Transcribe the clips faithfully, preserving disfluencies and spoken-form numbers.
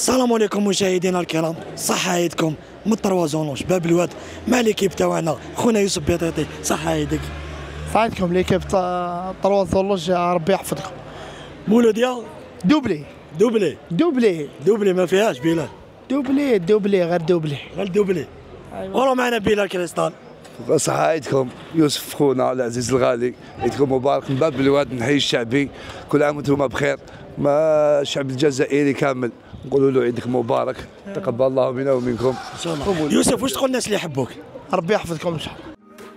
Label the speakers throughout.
Speaker 1: السلام عليكم مشاهدينا الكرام، صحة عيدكم من طروازونوش باب الواد مع ليكيب تاعنا خونا يوسف بيطيطي. صحة عيدك.
Speaker 2: صحة عيدكم ليكيب طروازونوش، ربي يحفظكم.
Speaker 1: مولوديا
Speaker 2: دوبلي
Speaker 1: دوبلي
Speaker 2: دوبلي
Speaker 1: دوبلي ما فيهاش بلال.
Speaker 2: دوبلي دوبلي غير دوبلي
Speaker 1: غير دوبلي. ورا معنا بلال كريستال.
Speaker 3: صحة عيدكم يوسف خونا العزيز الغالي، عيدكم مبارك من باب الواد. نحيي الشعبي، كل عام وانتم بخير، ما الشعب الجزائري كامل نقولوا له عيدك مبارك، تقبل الله منا ومنكم
Speaker 1: ان شاء الله. يوسف واش تقول الناس اللي يحبوك؟
Speaker 2: ربي يحفظكم ان شاء الله.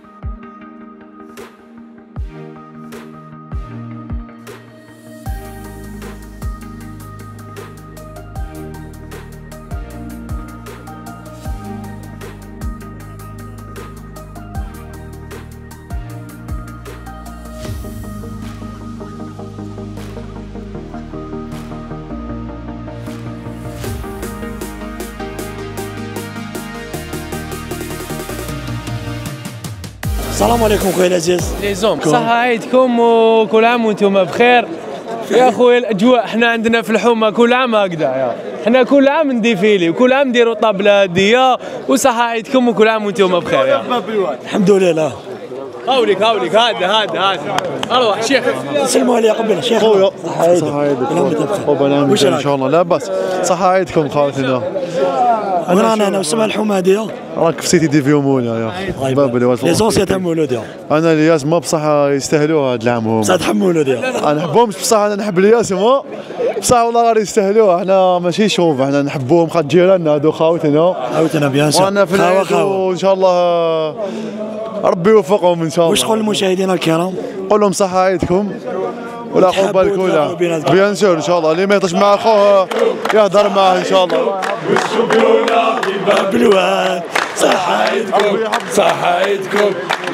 Speaker 1: السلام عليكم خويا العزيز.
Speaker 4: لي زوم صحة عيدكم وكل عام وانتم بخير. يا خويا الاجواء حنا عندنا في الحومه كل عام هكذا، يا حنا كل عام نديفيلي وكل عام نديروا طابله هديه، وصحة عيدكم وكل عام وانتم بخير. يا
Speaker 1: الحمد لله.
Speaker 4: هاوليك هاوليك هذا هذا هذا اروح شيخ
Speaker 1: سلموا عليا قبل شيخ خويا.
Speaker 5: صحة عيدك وبنعم ان شاء الله. لاباس صحة عيدكم خواتنا.
Speaker 1: وين رانا انا وسمع الحومه هذه؟
Speaker 5: راك في سيتي ديفيو مولا يا باب الواد.
Speaker 1: لي زونسيان تاع مولوديا.
Speaker 5: انا الياس ما بصح يستاهلوها هذا العام هما.
Speaker 1: بصح تحب مولوديا.
Speaker 5: انا نحبهمش بصح انا نحب الياس هما بصح والله غير يستاهلوها. احنا ماشي شوف احنا نحبوهم خاطر جيراننا هادو خاوتنا
Speaker 1: خاوتنا بيان سور.
Speaker 5: وانا في العيد وان شاء الله ربي يوفقهم ان شاء الله.
Speaker 1: واش تقول للمشاهدين الكرام؟
Speaker 5: قول لهم صحة عيدكم ولا عقبال الكولا بيان سور ان شاء الله. اللي ما يهضرش مع خوه يهضر معاه ان شاء الله.
Speaker 1: والشمبيونا في باب الواد. صحة عيدكم صحة عيدكم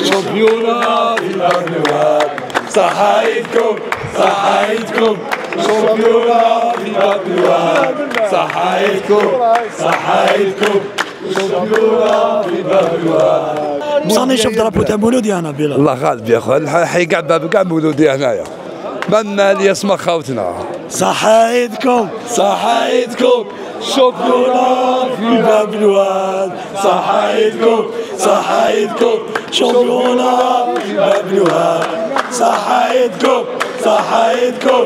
Speaker 1: شمبيونا في باب الواد. صحة عيدكم صحة عيدكم شمبيونا في باب الواد. صحة عيدكم صحة عيدكم شمبيونا في باب الواد. بصح نشوف درابو تاع مولودي انا بلال.
Speaker 3: الله غالب يا خويا، حي كاع باب كاع مولودي هنايا مالنا اللي يسمى خوتنا.
Speaker 1: صحة عيدكم صحة عيدكم شمبيونا في باب الواد. صحة عيدكم صحة عيدكم شمبيونا في باب الواد. صحة عيدكم صحة عيدكم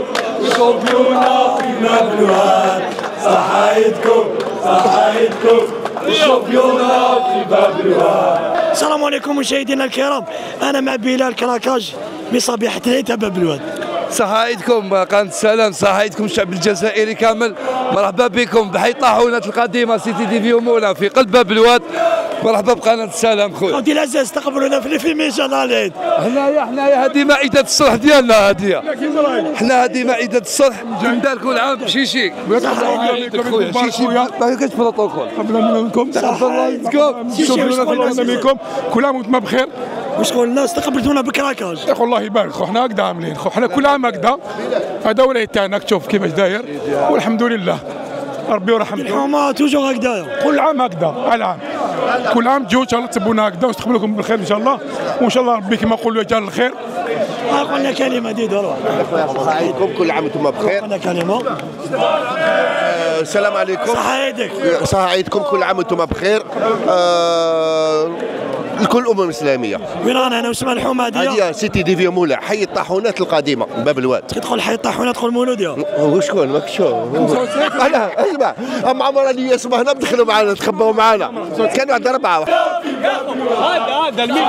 Speaker 1: شمبيونا في باب الواد. صحة عيدكم صحة عيدكم شمبيونا في باب الواد. السلام عليكم مشاهدينا الكرام، انا مع بلال كراكاج بصبيحة العيد تاع باب الواد.
Speaker 3: صحة عيدكم قناة السلام، صحة عيدكم الشعب الجزائري كامل، مرحبا بكم بحي طاحونة القديمة سيتي ديفيو مولا في قلب باب الواد. مرحبا بقناة السلام خويا.
Speaker 1: خوتي العزاز استقبلونا في الفيلم ان شاء الله العيد.
Speaker 3: حنايا حنايا هذه مائدة الصلح ديالنا هذه. حنا هذه مائدة الصلح تندار كل عام بشيشي.
Speaker 1: صحة عيدكم
Speaker 3: خويا شيشي ما كاينش بروتوكول.
Speaker 6: قبل منكم
Speaker 1: صحة عيدكم
Speaker 6: منكم كل عام وانتم بخير.
Speaker 1: واش تقول الناس استقبلتونا بكراكاج؟
Speaker 6: يا اخو الله يبارك خو، حنا هكذا عاملين خو، حنا كل عام هكذا. هذا هو العيد تاعنا، تشوف كيفاش داير والحمد لله ربي يرحمكم.
Speaker 1: الحومه توجور هكذايا
Speaker 6: كل عام هكذا العام، كل عام تجوا ان شاء الله تسبونا هكذا ونستقبلكم بالخير ان شاء الله، وان شاء الله ربي كما نقولوا يجعل الخير.
Speaker 1: قلنا كلمه دي دور.
Speaker 7: صحة عيدكم كل عام وانتم بخير.
Speaker 1: قلنا كلمه.
Speaker 7: السلام عليكم.
Speaker 1: صحة عيدك.
Speaker 7: صحة عيدكم كل عام وانتم بخير. آه لكل الامم الاسلاميه.
Speaker 1: وين رانا انا وسمع الحومه هذه؟
Speaker 7: هذه سيتي ديفيو مولا حي الطاحونات القديمه باب الواد.
Speaker 1: تدخل حي الطاحونه تدخل مولوديا.
Speaker 7: وشكون ماك شو؟ انا اسمع ام عمر اللي يسمع هنا بدخلوا معنا تخبوا معنا كانوا عند اربعه.
Speaker 4: هذا هذا الميت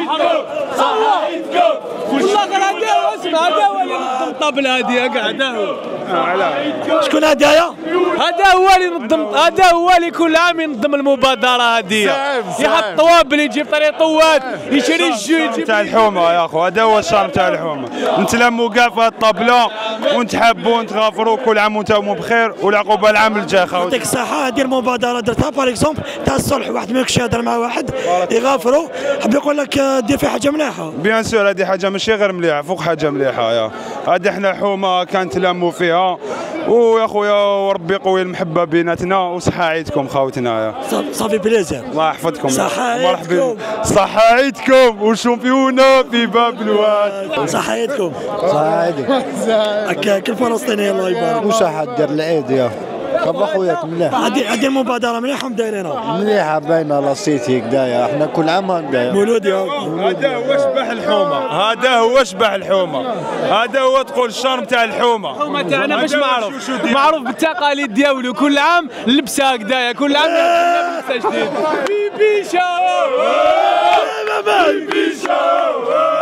Speaker 4: صحة عيدكم والله غير هذا اسمع هذا هو اللي ينظم الطابله هذه قاعد هو.
Speaker 1: شكون هدايا؟
Speaker 4: هذا هو اللي ينظم، هذا هو اللي كل عام ينظم المبادره هذه، يحط طوابل يجيب طريطوات يشري الجو
Speaker 8: تاع الحومه يا اخو. هذا هو الشارم تاع الحومه، نتلموا كاع في هذه الطابله ونتحبوا ونتغافروا كل عام وانتم بخير والعقوبه العام الجاي خوتي.
Speaker 1: يعطيك الصحه. دير مبادره درتها باغ اكزومبل تاع الصلح، واحد ما يكونش يهضر مع واحد يغافروا، حاب يقول لك دير في حاجه مليحه.
Speaker 8: بيان سور هذه حاجه ماشي غير مليحه، فوق حاجه مليحه يا هذه. حنا الحومه كنتلموا فيها ويا خويا وربي يقوي المحبه بيناتنا وصحة عيدكم خوتنا يا
Speaker 1: صافي بليزير.
Speaker 8: الله يحفظكم.
Speaker 1: صحة عيدكم.
Speaker 8: صحة عيدكم وشامبيونا في باب الواد.
Speaker 1: صحة عيدكم.
Speaker 5: صحة عيدك.
Speaker 1: هكاك الفلسطيني الله يبارك.
Speaker 5: وش راح دير العيد يا
Speaker 9: خب اخوياك مليح.
Speaker 1: هذه هذه المبادره مليحه مدايرينها.
Speaker 9: مليحه باينه لاسيتي هكذايا، احنا كل عام هكذايا.
Speaker 1: مولود يا
Speaker 8: هذا هو شبح الحومه، هذا هو شبح الحومه، هذا هو تقول الشرم تاع الحومه.
Speaker 4: الحومه تاعنا باش معروف معروف بالتقاليد ديالو، كل عام لبسه هكذايا، كل عام لبسه جديد. بيبي شاو بيبي شاو.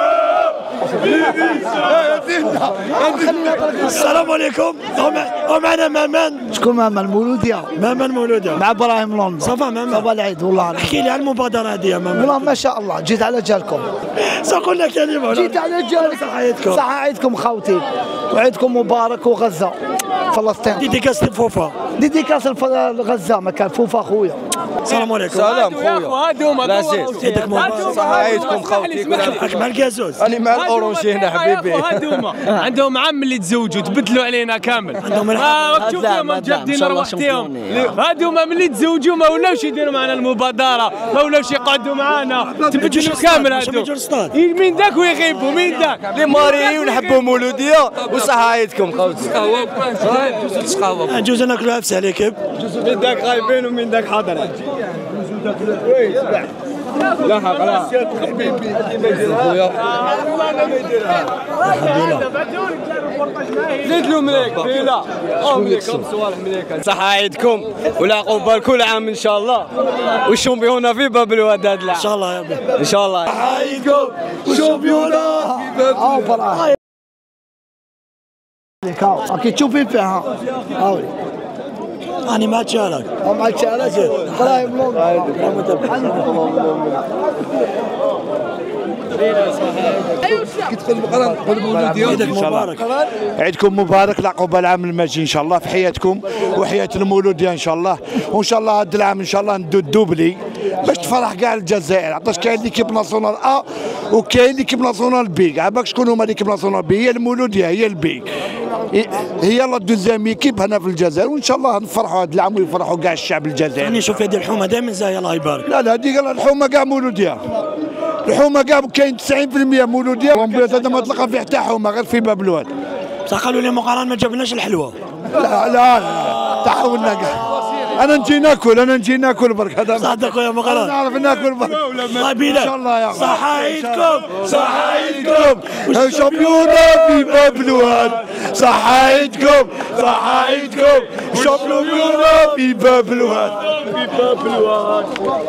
Speaker 1: السلام عليكم. ومعنا مامان.
Speaker 2: شكون مامان؟ مولودية.
Speaker 1: مامان مولودية
Speaker 2: مع ابراهيم لوندو.
Speaker 1: صافا مامان.
Speaker 2: صافا العيد والله.
Speaker 1: احكي لي على المبادرة هذه يا مامان.
Speaker 2: والله ما شاء الله جيت على جالكم.
Speaker 1: سأقول لك كلمة.
Speaker 2: جيت على جالكم.
Speaker 1: صح عيدكم.
Speaker 2: صح عيدكم خوتي، وعيدكم مبارك وغزة فلسطين.
Speaker 1: ديديكاس لفوفا.
Speaker 2: ديديكاس لغزة مكان فوفا خويا.
Speaker 1: السلام عليكم.
Speaker 10: سلام خويا.
Speaker 4: هادوما
Speaker 1: عيدك مبارك.
Speaker 10: صح عيدكم خوتي.
Speaker 1: راك مع الكازوز.
Speaker 10: انا مع الاورونجي هنا حبيبي.
Speaker 4: هادوما عندهم عام اللي تزوجوا تبدلوا علينا كامل.
Speaker 1: عندهم
Speaker 4: اه شوف فيهم جادين روحتيهم. هادوما ملي تزوجوا ما ولاوش يديروا معنا المبادره، ما ولاوش يقعدوا معنا، تبدلوا كامل هادو. مين ذاك ويغيبوا مين ذاك؟
Speaker 10: لي ماري ونحبوا مولوديه وصح عيدكم خوتي.
Speaker 1: جوز ناكلوا عفسه عليك.
Speaker 10: من ذاك غايبين ومن ذاك حاضر. لا حق لا حبيبي خويا. زيد له مليك بيلا مليك صوالح مليك. صح عيدكم ولا قبال كل عام ان شاء الله، والشامبيونا في باب الوداد.
Speaker 1: ان شاء الله يا ابني
Speaker 10: ان شاء الله.
Speaker 1: صح عيدكم والشامبيونا في باب الوداد.
Speaker 2: اكيد تشوفين فيها. هاوي
Speaker 1: أنا ما أتشارك.
Speaker 2: ما أتشارك. إبراهيم لوندو.
Speaker 3: كتدخل المقرن نقول مولودية.
Speaker 1: عيدك مبارك.
Speaker 11: عيدكم مبارك، العقوبة العام المجيد ان شاء الله في حياتكم وحياة المولودية ان شاء الله، وان شاء الله هذا العام ان شاء الله ندو الدوبلي باش تفرح كاع الجزائر، عطاش كاين ليكيب ناسيونال ا وكاين ليكيب ناسيونال بي. عباك شكون هما ليكيب ناسيونال بي؟ هي المولودية هي البي، هي لا دوزيام ايكيب هنا في الجزائر، وان شاء الله نفرحوا هذا العام ويفرحوا كاع الشعب الجزائري.
Speaker 1: يعني شوف هذه الحومة دائما زاهية الله يبارك.
Speaker 11: لا لا هذه الحومة كاع مولودية، الحومه كاع كاين تسعين بالمئة مولوديه، ومبيات هذا ما تلقى فيه حتى حومه غير في باب الواد.
Speaker 1: بصح قالوا لي مؤخرا ما جابلناش الحلوه.
Speaker 11: لا لا لا تحاولنا كاع. انا نجي ناكل انا نجي ناكل برك هذا
Speaker 1: صدق يا مؤخرا.
Speaker 11: نعرف ناكل برك.
Speaker 1: طيب ان
Speaker 11: شاء الله يا
Speaker 1: صح عيدكم صح عيدكم
Speaker 11: شامبيونا في باب الواد. صح عيدكم صح عيدكم شامبيونا في باب الواد في باب الواد.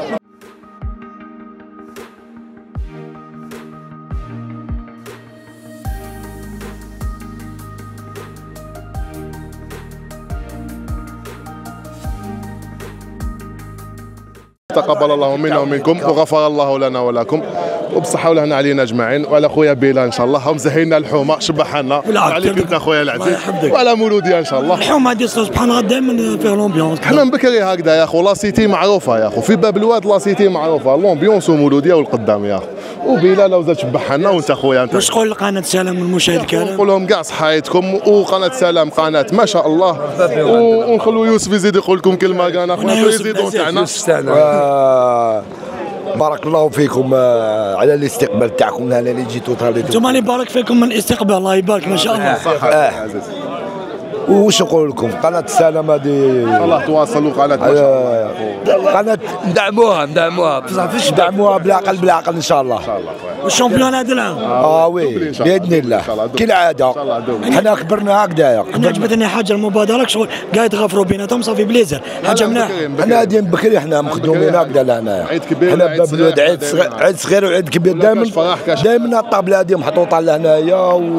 Speaker 12: تقبل الله منا ومنكم وغفر الله لنا ولكم وبصحة والهنا علينا اجمعين، وعلى خويا بيلا ان شاء الله هم زهينا الحومه شبحنا لنا عليك انت خويا العزيز وعلى مولوديه ان شاء الله.
Speaker 1: الحومه هذه سبحان الله دائما فيها لومبيونس.
Speaker 12: حنا من بكري هكذا يا خو، لا سيتي معروفه يا خو، في باب الواد لا سيتي معروفه، لومبيونس ومولوديه والقدام يا خو، وبيلا لو زاد شبحنا لنا وانت خويا انت.
Speaker 1: واش تقول لقناه سلام المشاهد الكرام؟
Speaker 12: نقول لهم كاع صحايتكم، وقناه سلام قناه ما شاء الله، ونخلوا يوسف يزيد يقول لكم كلمه كاع خونا يزيدوا تاعنا.
Speaker 7: بارك الله فيكم على الاستقبال تاعكم هنا اللي جيتوا طالتوا.
Speaker 1: انتم اللي بارك فيكم من الاستقبال، الله يبارك ما شاء الله.
Speaker 12: صح
Speaker 7: آه. وش نقول لكم قناه السلام هذه
Speaker 12: الله تواصلوا قناه
Speaker 7: قناه ندعموها ندعموها بصح فاش ندعموها بالعقل بالعقل ان شاء الله. ان شاء الله
Speaker 1: والشامبيون هذا العام
Speaker 7: اه وي باذن الله كالعاده حنا كبرنا هكذايا.
Speaker 1: انا عجبتني حاجه المبادره شغل قاعد يتغفروا بيناتهم صافي بليزر حاجه مليحه.
Speaker 7: حنا هادين بكري حنا مخدومين هكذا لهنايا.
Speaker 12: عيد كبير
Speaker 7: حنا باب الواد عيد صغير عيد صغير وعيد كبير دائما دائما الطابله هذه محطوطه لهنايا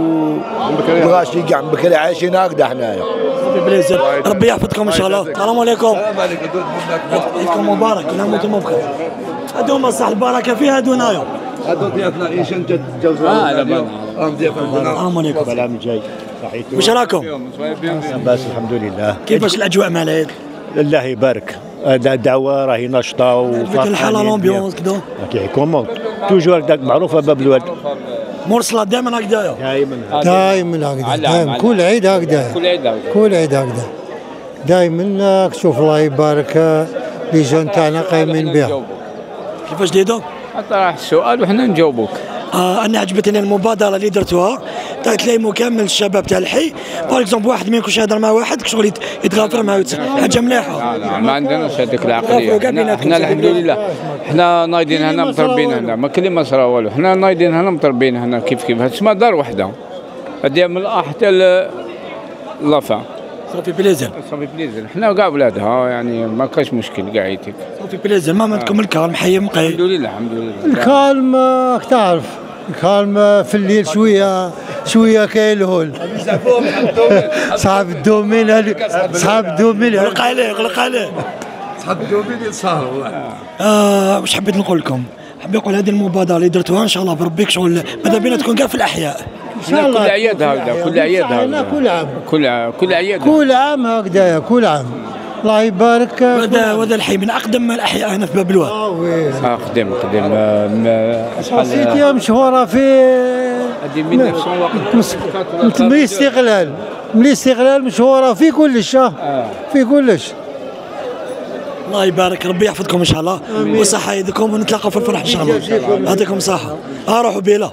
Speaker 7: والغاشي كاع بكري عايشين هكذا حنايا.
Speaker 1: بليزر ربي يحفظكم ان شاء الله. السلام عليكم. السلام عليكم. عيدكم مبارك. نعم وانتم بخير. هادو هما صح البركه فيها هادو هنايا.
Speaker 3: هادو ضيافنا ايش انت تتجوزوا؟
Speaker 1: اه لا
Speaker 3: اه ضيافنا.
Speaker 1: السلام عليكم.
Speaker 13: العام الجاي صحيتوا.
Speaker 1: واش راكم؟
Speaker 13: بس الحمد لله.
Speaker 1: كيفاش الاجواء مع العيد؟
Speaker 13: الله يبارك. الدعوه راهي ناشطه وفرحانين.
Speaker 1: الحاله لومبيونس كذا.
Speaker 13: كي كومون توجور هكذاك معروفه باب الواد.
Speaker 1: مرسله دائما هكذايا.
Speaker 13: دائما
Speaker 14: دائما هكذا دائما كل عيد هكذا كل عيد هكذا كل عيد هكذا دائما. شوف الله يبارك لي جون تاعنا قايمين بها.
Speaker 1: كيفاش ديدو؟
Speaker 15: طرح السؤال وحنا نجاوبوك.
Speaker 1: آه انا عجبتني المبادره اللي درتوها تلاقي كامل الشباب تاع الحي باغ اكزومبل واحد ما يكونش يهضر مع واحد شغل يتغافر معاه حاجه مليحه.
Speaker 15: لا لا ما عندناش هذيك العقليه. حنا, حنا الحمد لله حنا نايضين هنا متربين هنا ما كاين ما صرا والو. حنا نايضين هنا متربين هنا كيف كيف تسمى دار وحده هذه من الأ حتى لافا.
Speaker 1: صافي بليزر
Speaker 15: صافي بليزر حنا كاع ولادها يعني ما كاش مشكل كاع يتيك.
Speaker 1: صافي بليزر ما عندكم الكالم حي مقيم.
Speaker 15: الحمد لله الحمد لله.
Speaker 14: الكالم راك تعرف الكالم في الليل شويه شويه كاين الهول. صاحب الدومين هذيك صاحب الدومين
Speaker 1: غلق عليه غلق عليه
Speaker 3: صاحب الدومين يتصهر والله.
Speaker 1: اه واش حبيت نقول لكم؟ حبيت نقول هذه المبادره اللي درتوها ان شاء الله بربيك شغل ماذا بينا تكون كاع في الاحياء.
Speaker 15: كل عياد هكذا كل عياد هكذا
Speaker 14: كل عام
Speaker 15: كل كل عياد
Speaker 14: كل عام هكذايا كل عام. الله يبارك.
Speaker 1: هذا هذا الحي من اقدم الاحياء هنا في باب الواد.
Speaker 14: اه وي
Speaker 15: اقدم اقدم
Speaker 14: سيتي مشهوره في
Speaker 15: هذه من ألف وواحد
Speaker 14: من الاستقلال من الاستقلال مشهوره في كلش في كلش.
Speaker 1: الله يبارك ربي يحفظكم ان شاء الله وصحه يدكم ونتلاقوا في الفرح ان شاء الله. يعطيكم الصحه. اه روحوا بيلا.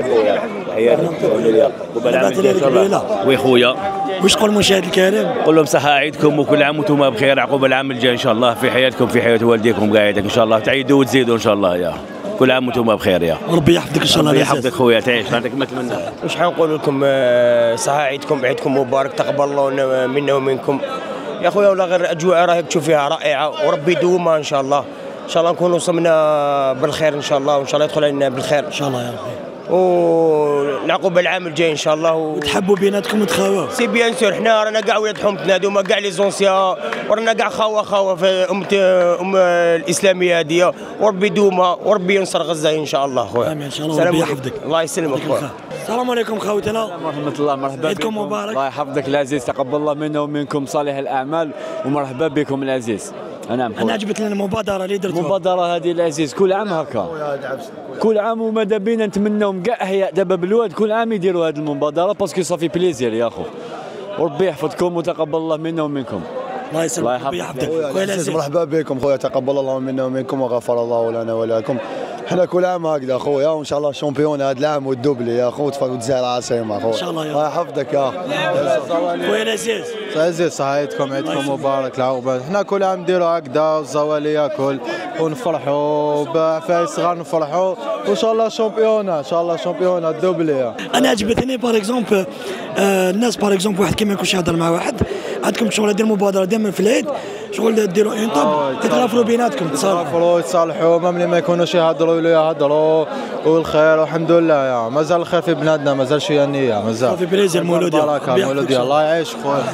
Speaker 16: وي خويا
Speaker 1: واش تقول المشاهد الكريم؟
Speaker 16: قول لهم صحه عيدكم وكل عام وانتم بخير عقب العام الجاي ان شاء الله في حياتكم في حياه والديكم قاعدك ان شاء الله تعيدوا وتزيدوا ان شاء الله يا كل عام وانتم بخير يا
Speaker 1: ربي يحفظك ان شاء الله.
Speaker 16: ربي يحفظك خويا تعيش هذاك ما تمنى.
Speaker 17: واش حنقول لكم صحه عيدكم عيدكم مبارك تقبل الله منا ومنكم يا خويا. ولا غير اجواء راهي تشوف فيها رائعه وربي يدومها ان شاء الله. ان شاء الله نكونوا وصلنا بالخير ان شاء الله وان شاء الله يدخل علينا بالخير
Speaker 1: ان شاء الله يا ربي.
Speaker 17: ونعقب العام الجاي ان شاء الله و...
Speaker 1: وتحبوا بيناتكم وتخاووا.
Speaker 17: سي بيان سور حنا رانا كاع ولاد حومتنا هذوما كاع لي زونسيا ورانا كاع خاوه خاوه في ام ام الاسلاميه هذه وربي يدومها وربي ينصر غزه ان شاء الله خويا.
Speaker 1: امين ان شاء الله ربي يحفظك.
Speaker 17: الله يسلمك خويا.
Speaker 1: السلام عليكم خوتنا.
Speaker 18: ورحمة الله مرحبا
Speaker 1: عيدكم مبارك.
Speaker 18: الله يحفظك العزيز تقبل الله منا ومنكم صالح الأعمال ومرحبا بكم العزيز.
Speaker 1: نعم انا عجبتني المبادرة اللي درتوها.
Speaker 18: المبادرة هذه العزيز كل عام هكا كل عام وماذا بينا نتمناو كاع احياء دابا بالواد كل عام يديروا هذه المبادرة باسكو صافي بليزير يا خو وربي يحفظكم وتقبل الله منا ومنكم.
Speaker 1: الله يسلمك ربي يحفظك.
Speaker 5: مرحبا بكم خويا تقبل الله منا ومنكم وغفر الله لنا ولكم. احنا كل عام هكذا خويا وان شاء الله شامبيون هذا العام والدوبلي يا خو تفرقوا تزهر عاصمه خويا.
Speaker 1: ان شاء الله يا
Speaker 5: الله يحفظك يا
Speaker 1: خويا العزيز.
Speaker 5: عزيز صحيتكم عيدكم مبارك العقبات. احنا كل عام نديروا هكذا الزوالي ياكل ونفرحوا بعفايس صغار نفرحوا وان شاء الله شامبيون ان شاء الله شامبيون الدوبلي.
Speaker 1: انا عجبتني باغ اكزومبل آه الناس باغ اكزومبل واحد كيما يكونش يهضر مع واحد عندكم شغل دير مبادره ديما في العيد شغل ديروا اون طاب تتغافروا بيناتكم
Speaker 5: تصالحوا يتصالحوا ما ملي ما يكونوش يهضروا ولا يهضروا والخير والحمد لله يا مازال الخير في بلادنا مازال شويه نيه مازال.
Speaker 1: صافي بليزير مولودي
Speaker 5: مولودي الله يعيش خويا.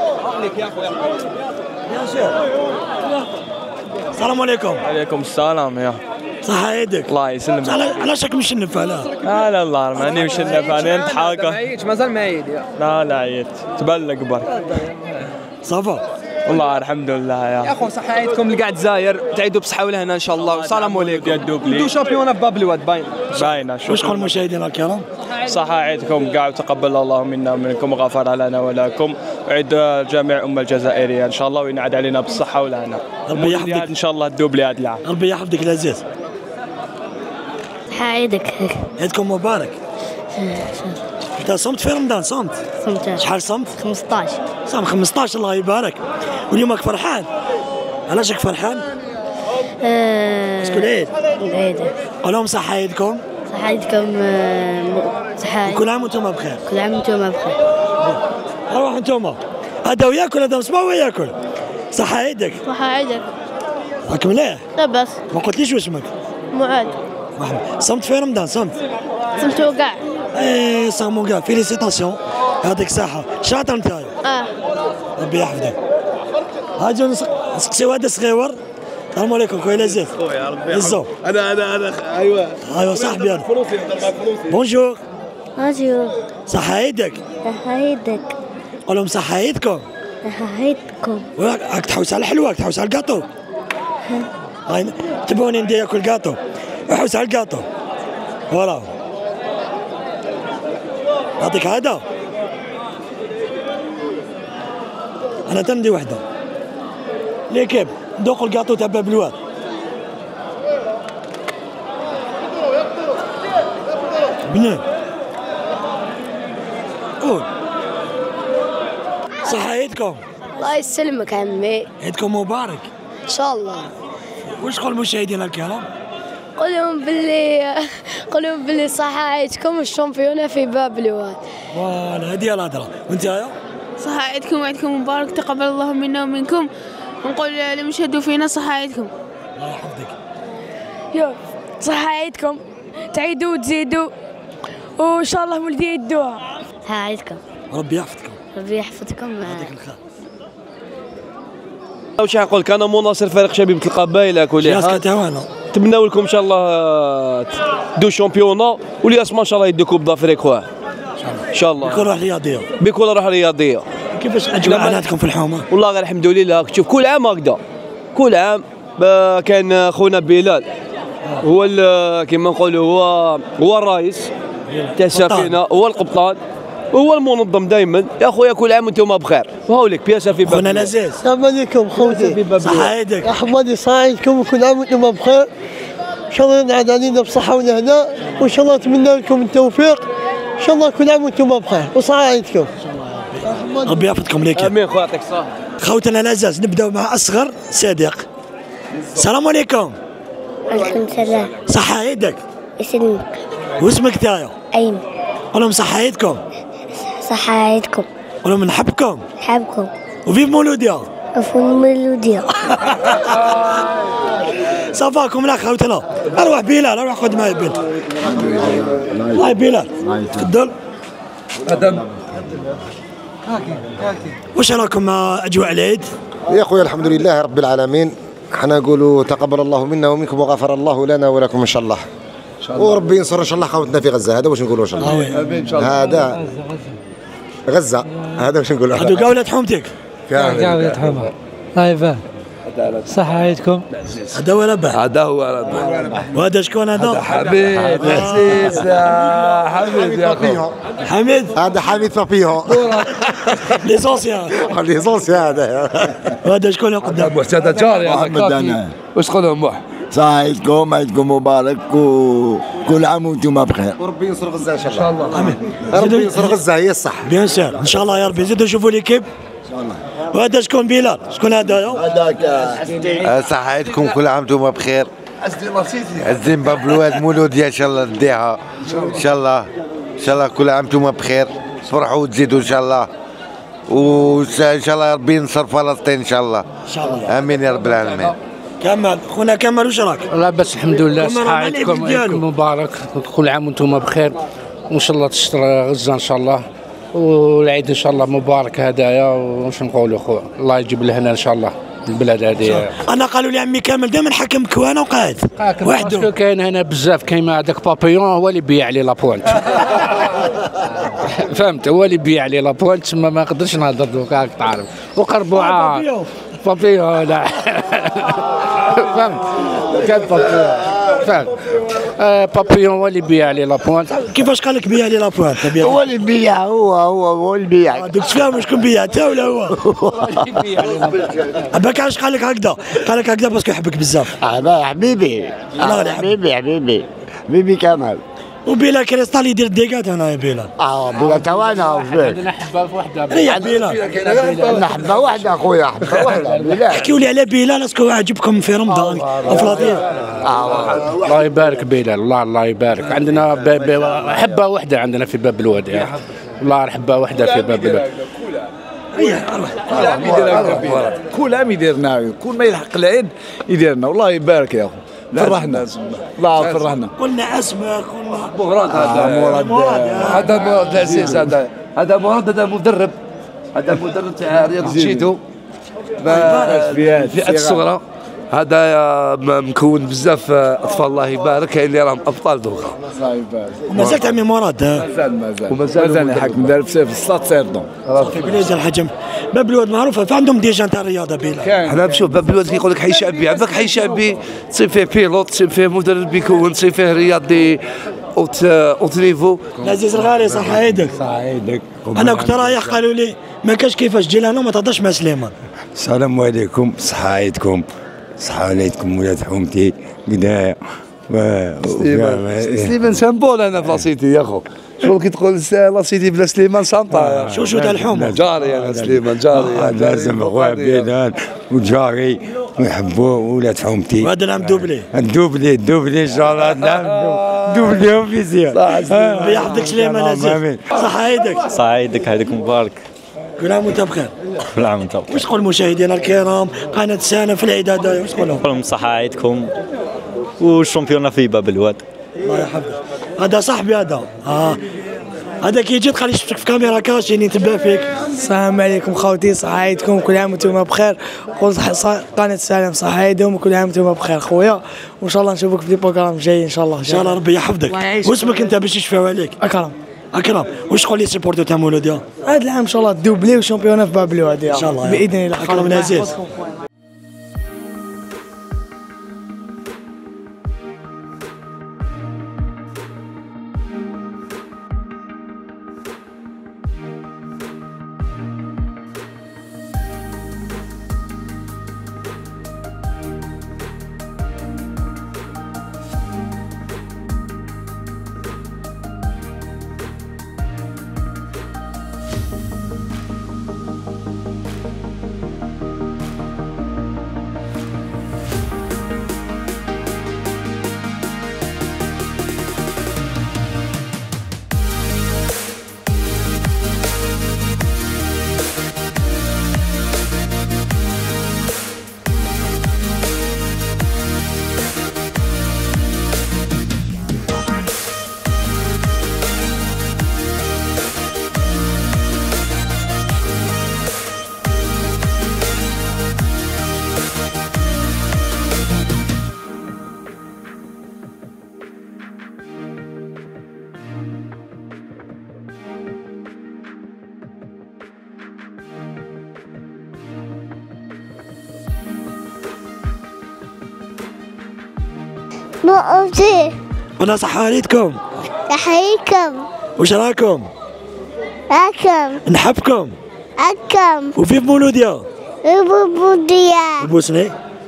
Speaker 1: السلام عليكم.
Speaker 19: وعليكم السلام يا
Speaker 1: صحة يدك.
Speaker 19: الله يسلمك.
Speaker 1: علاش راك مشنف علاه؟
Speaker 19: لا لا الله ماني مشنف انا نتحاكى.
Speaker 4: ما عييتش مازال ما عيد.
Speaker 19: لا لا عييت تبلق برك.
Speaker 1: صافا.
Speaker 19: والله الحمد لله يا
Speaker 4: يا اخو صحة عيدكم اللي قاعد زاير تعيدوا بصحة ولهنا ان شاء الله والسلام عليكم. ندو شامبيون في باب الواد باين.
Speaker 19: باينه
Speaker 1: واش تقول المشاهدين الكرام؟
Speaker 19: صحة عيدكم كاع وتقبل الله منا ومنكم وغفر لنا ولكم وعيد جميع الأمة الجزائرية إن شاء الله وينعاد علينا بالصحة والهنا.
Speaker 1: ربي يحفظك
Speaker 19: إن شاء الله الدوبلي هذا العام.
Speaker 1: ربي يحفظك العزيز.
Speaker 20: صحة عيدك.
Speaker 1: عيدكم مبارك. انت صمت في رمضان صمت؟
Speaker 20: صمت.
Speaker 1: شحال صمت؟
Speaker 20: خمسطاش.
Speaker 1: صام خمسطاش الله يبارك. واليوم راك فرحان؟ علاش راك فرحان؟
Speaker 20: ااا
Speaker 1: شكون العيد؟
Speaker 20: العيد.
Speaker 1: قول لهم صحة عيدكم.
Speaker 20: صحة عيدكم صحة.
Speaker 1: كل عام وانتم بخير.
Speaker 20: كل عام وانتم بخير.
Speaker 1: روح انتم. هذا وياكل هذا مسمع وياكل. صحة عيدك.
Speaker 20: صحة عيدك.
Speaker 1: راك مليح؟
Speaker 20: لاباس.
Speaker 1: ما قلتليش واسمك؟
Speaker 20: معاذ.
Speaker 1: صمت في رمضان صمت؟
Speaker 20: صمتوا كاع.
Speaker 1: ايه صاموا كاع فيليسيتاسيون يعطيك الصحة شاطر نتايا.
Speaker 20: اه
Speaker 1: ربي يحفظك. هاجو نسقسيو هذا صغيور. السلام عليكم خويا لزاز.
Speaker 16: خويا ربي
Speaker 1: يحفظك.
Speaker 16: انا انا انا ايوا
Speaker 1: ايوا صاحبي انا. بونجور.
Speaker 20: بونجور.
Speaker 1: صحة عيدك.
Speaker 20: صحة عيدك.
Speaker 1: قول لهم صحة عيدكم.
Speaker 20: صحة عيدكم.
Speaker 1: راك تحوس على الحلوة تحوس على الكاطو. هاي تبوني ندي ياكل كاطو. احوس على الكاطو. فوالا. نعطيك هذا. انا تندي وحده. ليكيب ندوق الكاطو تاع باب الواد. بنان. عيدكم.
Speaker 20: الله يسلمك عمي.
Speaker 1: عيدكم مبارك.
Speaker 20: ان شاء الله.
Speaker 1: واش تقول المشاهدين الكرام؟
Speaker 20: قول لهم باللي قول لهم باللي صحة عيدكم الشامبيونة في باب الواد.
Speaker 1: فوالا هذه الهضره. وانت يا
Speaker 21: صحة عيدكم وعيدكم مبارك تقبل الله منا ومنكم ونقول للمشاهدين فينا صحة عيدكم.
Speaker 1: الله يحفظك.
Speaker 22: يو صحة عيدكم تعيدوا وتزيدوا وان شاء الله ولدي يدوها.
Speaker 20: صحة عيدكم.
Speaker 1: ربي يحفظكم.
Speaker 20: ربي يحفظكم.
Speaker 1: يعطيك الخير.
Speaker 23: واش نقول لك انا مناصر فريق شبيبه القبائل كل حال نتمناو لكم ان شاء الله دو شامبيونا واللي اسماء ان شاء الله يدو كوب دافريك واه ان شاء الله
Speaker 1: بكل روح رياضيه
Speaker 23: بكل روح رياضيه.
Speaker 1: كيفاش اجواء عندكم في الحومه؟
Speaker 23: والله غير الحمد لله. شوف كل عام هكذا كل عام كان خونا بلال هو كما نقولوا هو هو الرئيس تاع السفينه هو القبطان هو المنظم دائما. يا خويا كل عام وانتم بخير. وهاوليك بياسه في باب
Speaker 1: خونا لزاز.
Speaker 22: السلام عليكم خوتي.
Speaker 1: صحة عيدك.
Speaker 22: يا حمادي صحة عيدكم وكل عام وانتم بخير. ان شاء الله ينعاد علينا بصحة ونهناء وان شاء الله نتمنى لكم التوفيق. ان شاء الله كل عام وانتم بخير وصحة عيدكم.
Speaker 1: ربي يحفظكم ليك.
Speaker 23: امين خويا يعطيك الصحة.
Speaker 1: خوتنا لزاز نبداو مع اصغر صديق. السلام عليكم.
Speaker 20: وعليكم السلام.
Speaker 1: صحة عيدك.
Speaker 20: يسلمك.
Speaker 1: واسمك تاعو؟
Speaker 20: أيمن.
Speaker 1: قول لهم صحة عيدكم.
Speaker 20: صحة عيدكم.
Speaker 1: قول لهم نحبكم.
Speaker 20: نحبكم.
Speaker 1: وفيف مولوديا.
Speaker 20: وفي مولوديا.
Speaker 1: صافاكم لا خوتنا. اروح بلال اروح خذ معي بلال. الله يا بلال. تفضل. ادم. واش راكم اجواء العيد؟
Speaker 24: يا خويا الحمد لله رب العالمين. احنا نقولوا تقبل الله منا ومنكم وغفر الله لنا ولكم ان شاء الله. وربي ينصر ان شاء الله خوتنا في غزه. هذا واش نقولوا ان شاء الله. هذا غزه هذا واش نقولوا.
Speaker 1: هذو كاع ولاد حومتك.
Speaker 22: كاع ولاد حومه. الله يبارك. صحة عيدكم.
Speaker 1: هذا هو ربح.
Speaker 3: هذا هو ربح.
Speaker 1: وهذا شكون هذا؟
Speaker 3: هذا حميد عزيز يا حميد يا اخو.
Speaker 1: حميد.
Speaker 24: هذا حميد بابيو.
Speaker 1: ليسونسيال.
Speaker 24: ليسونسيال هذا.
Speaker 1: وهذا شكون قدام؟
Speaker 3: هذا جاري
Speaker 24: محمد انا.
Speaker 3: واش تقول لهم بوح؟
Speaker 24: صحة عيدكم عيدكم مبارك وكل عام وانتم بخير. وربي ينصر غزه ان شاء الله.
Speaker 1: الله. امين.
Speaker 24: ربي ينصر غزه هي الصح.
Speaker 1: بيان سير ان شاء الله يا ربي. زيدوا شوفوا ليكيب. وهذا شكون بلال؟ شكون هذا؟
Speaker 24: هذاك صحة عيدكم كل عام وانتم بخير. عزين باب الواد مولوديا ان شاء الله نديها ان شاء الله ان شاء الله كل عام وانتم بخير. فرحوا وتزيدوا ان شاء الله وان شاء الله ربي ينصر فلسطين ان شاء الله.
Speaker 1: ان شاء الله.
Speaker 24: امين يا رب العالمين.
Speaker 1: كمال خونا كمال واش راك؟
Speaker 22: لاباس الحمد لله. صحة عيدكم عيدكم مبارك كل عام وانتم بخير وان شاء الله تشترى غزه ان شاء الله والعيد ان شاء الله مبارك هدايا. واش نقولوا خويا الله يجيب لهنا ان شاء الله البلاد هذه.
Speaker 1: انا قالوا لي عمي كامل دائما حكم كوانه وقاعد
Speaker 22: وحده. كاين هنا بزاف كاين هذاك بابيون هو اللي بيع لي لابوانت. فهمت هو اللي بيع لي لابوانت تما ما نقدرش نهضر دوك راك تعرف. وقربوعه بابيون لا فهمت كان بابيون فهمت. آه بابيون هو اللي بيع لي لابوانت.
Speaker 1: كيفاش قال لك بيع لي لابوانت؟
Speaker 24: هو اللي بيع هو هو هو اللي بيع.
Speaker 1: دوك تفهم شكون بيع انت ولا هو؟ باك علاش قال لك هكذا؟ قال لك هكذا باسكو يحبك بزاف.
Speaker 24: اه حبيبي حبيبي حبيبي حبيبي كمال.
Speaker 1: وبيلا كريستال يدير الديكات هنا يا بيلا.
Speaker 24: اه بيلا توانا
Speaker 22: عندنا حبه وحده.
Speaker 1: ريح بيلا.
Speaker 24: عندنا حبه وحده اخويا حبه وحده بيلا.
Speaker 1: احكيوا لي على بيلال اسكو عجبكم في رمضان افلاطين.
Speaker 24: اه
Speaker 22: الله يبارك بيلال الله الله يبارك. عندنا حبه وحده عندنا في باب الواد. الله حبه وحده في باب الواد.
Speaker 25: كل عام يديرنا كل ما يلحق العيد يديرنا والله يبارك يا اخو. فرحنا الله فرحنا.
Speaker 1: قلنا اسمك قلنا
Speaker 3: مراد. هذا مراد هذا مراد العزيز. هذا هذا مراد هذا مدرب هذا مدرب تاع رياض جيتو الفئات الصغرى. هذا مكون بزاف اطفال الله يبارك. كاين اللي راهم ابطال دوكا.
Speaker 24: الله يبارك.
Speaker 1: ومازال عمي مراد.
Speaker 25: مازال مازال ومازال الحاج مدرب في السطات سيردون.
Speaker 1: في بليز الحجم. باب الواد معروفه فعندهم ديجا تاع الرياضه بيلا.
Speaker 3: حنا نشوف باب الواد كيقول لك حي شعبي. عندك حي شعبي تصيب فيه بيلوت تصيب فيه مدرب يكون تصيب فيه رياضي اوت اوت نيفو.
Speaker 1: العزيز الغالي صحة عيدك.
Speaker 24: صحة عيدك.
Speaker 1: انا كنت رايح قالوا لي ما كاش كيفاش تجي لهنا وما تهضرش مع سليمان.
Speaker 24: السلام عليكم. صحة عيدكم. صحة عليكم ولاد حومتي بداية.
Speaker 3: سليمان سامبول انا في لاسيتي يا اخو. شغل كي تقول لا سيدي بلا سليمان سانطا.
Speaker 1: شو شو تاع الحومه؟
Speaker 3: جاري انا سليمان جاري.
Speaker 2: لازم خويا بلال وجاري ونحبوه ولاد حومتي.
Speaker 1: وهذا العام دوبلي.
Speaker 2: الدوبلي الدوبلي ان شاء الله العام دوبلي اوفيسيال.
Speaker 1: ربي يحفظك سليمان عزيز. صح عيدك.
Speaker 6: صح عيدك عيدك مبارك.
Speaker 1: كل عام وانت بخير.
Speaker 6: كل عام وانت بخير.
Speaker 1: واش تقول مشاهدينا الكرام قناه سنة في العيد هذا واش تقول لهم؟
Speaker 6: نقول لهم صحة عيدكم والشامبيون في باب الواد.
Speaker 1: الله يحفظك. هذا صاحبي هذا. اه هذا كي يجي تخلي يشوفك في كاميرا كاشي يتبع فيك.
Speaker 8: السلام عليكم خوتي، صحة عيدكم، كل عام وانتم بخير. قول قناة سلام صحة عيدهم وكل عام وانتم بخير خويا، وان شاء الله نشوفك في دي بروغرام جاي ان شاء الله.
Speaker 1: ان شاء الله ربي يحفظك. واسمك انت باش يشفاو عليك؟
Speaker 8: اكرم.
Speaker 1: اكرم، واش تقول لي سيبورتو تاع مولوديا؟
Speaker 8: هذا العام ان شاء الله دوبلي وشامبيون في باب الواد
Speaker 1: ان شاء الله
Speaker 8: باذن الله.
Speaker 1: اكرم العزيز.
Speaker 20: مؤمتي
Speaker 1: انا صحة عليكم.
Speaker 20: تحييكم.
Speaker 1: واش راكم؟
Speaker 20: راكم.
Speaker 1: نحبكم.
Speaker 20: راكم.
Speaker 1: وفي مولوديا.
Speaker 20: في مولوديا.
Speaker 1: بوسني.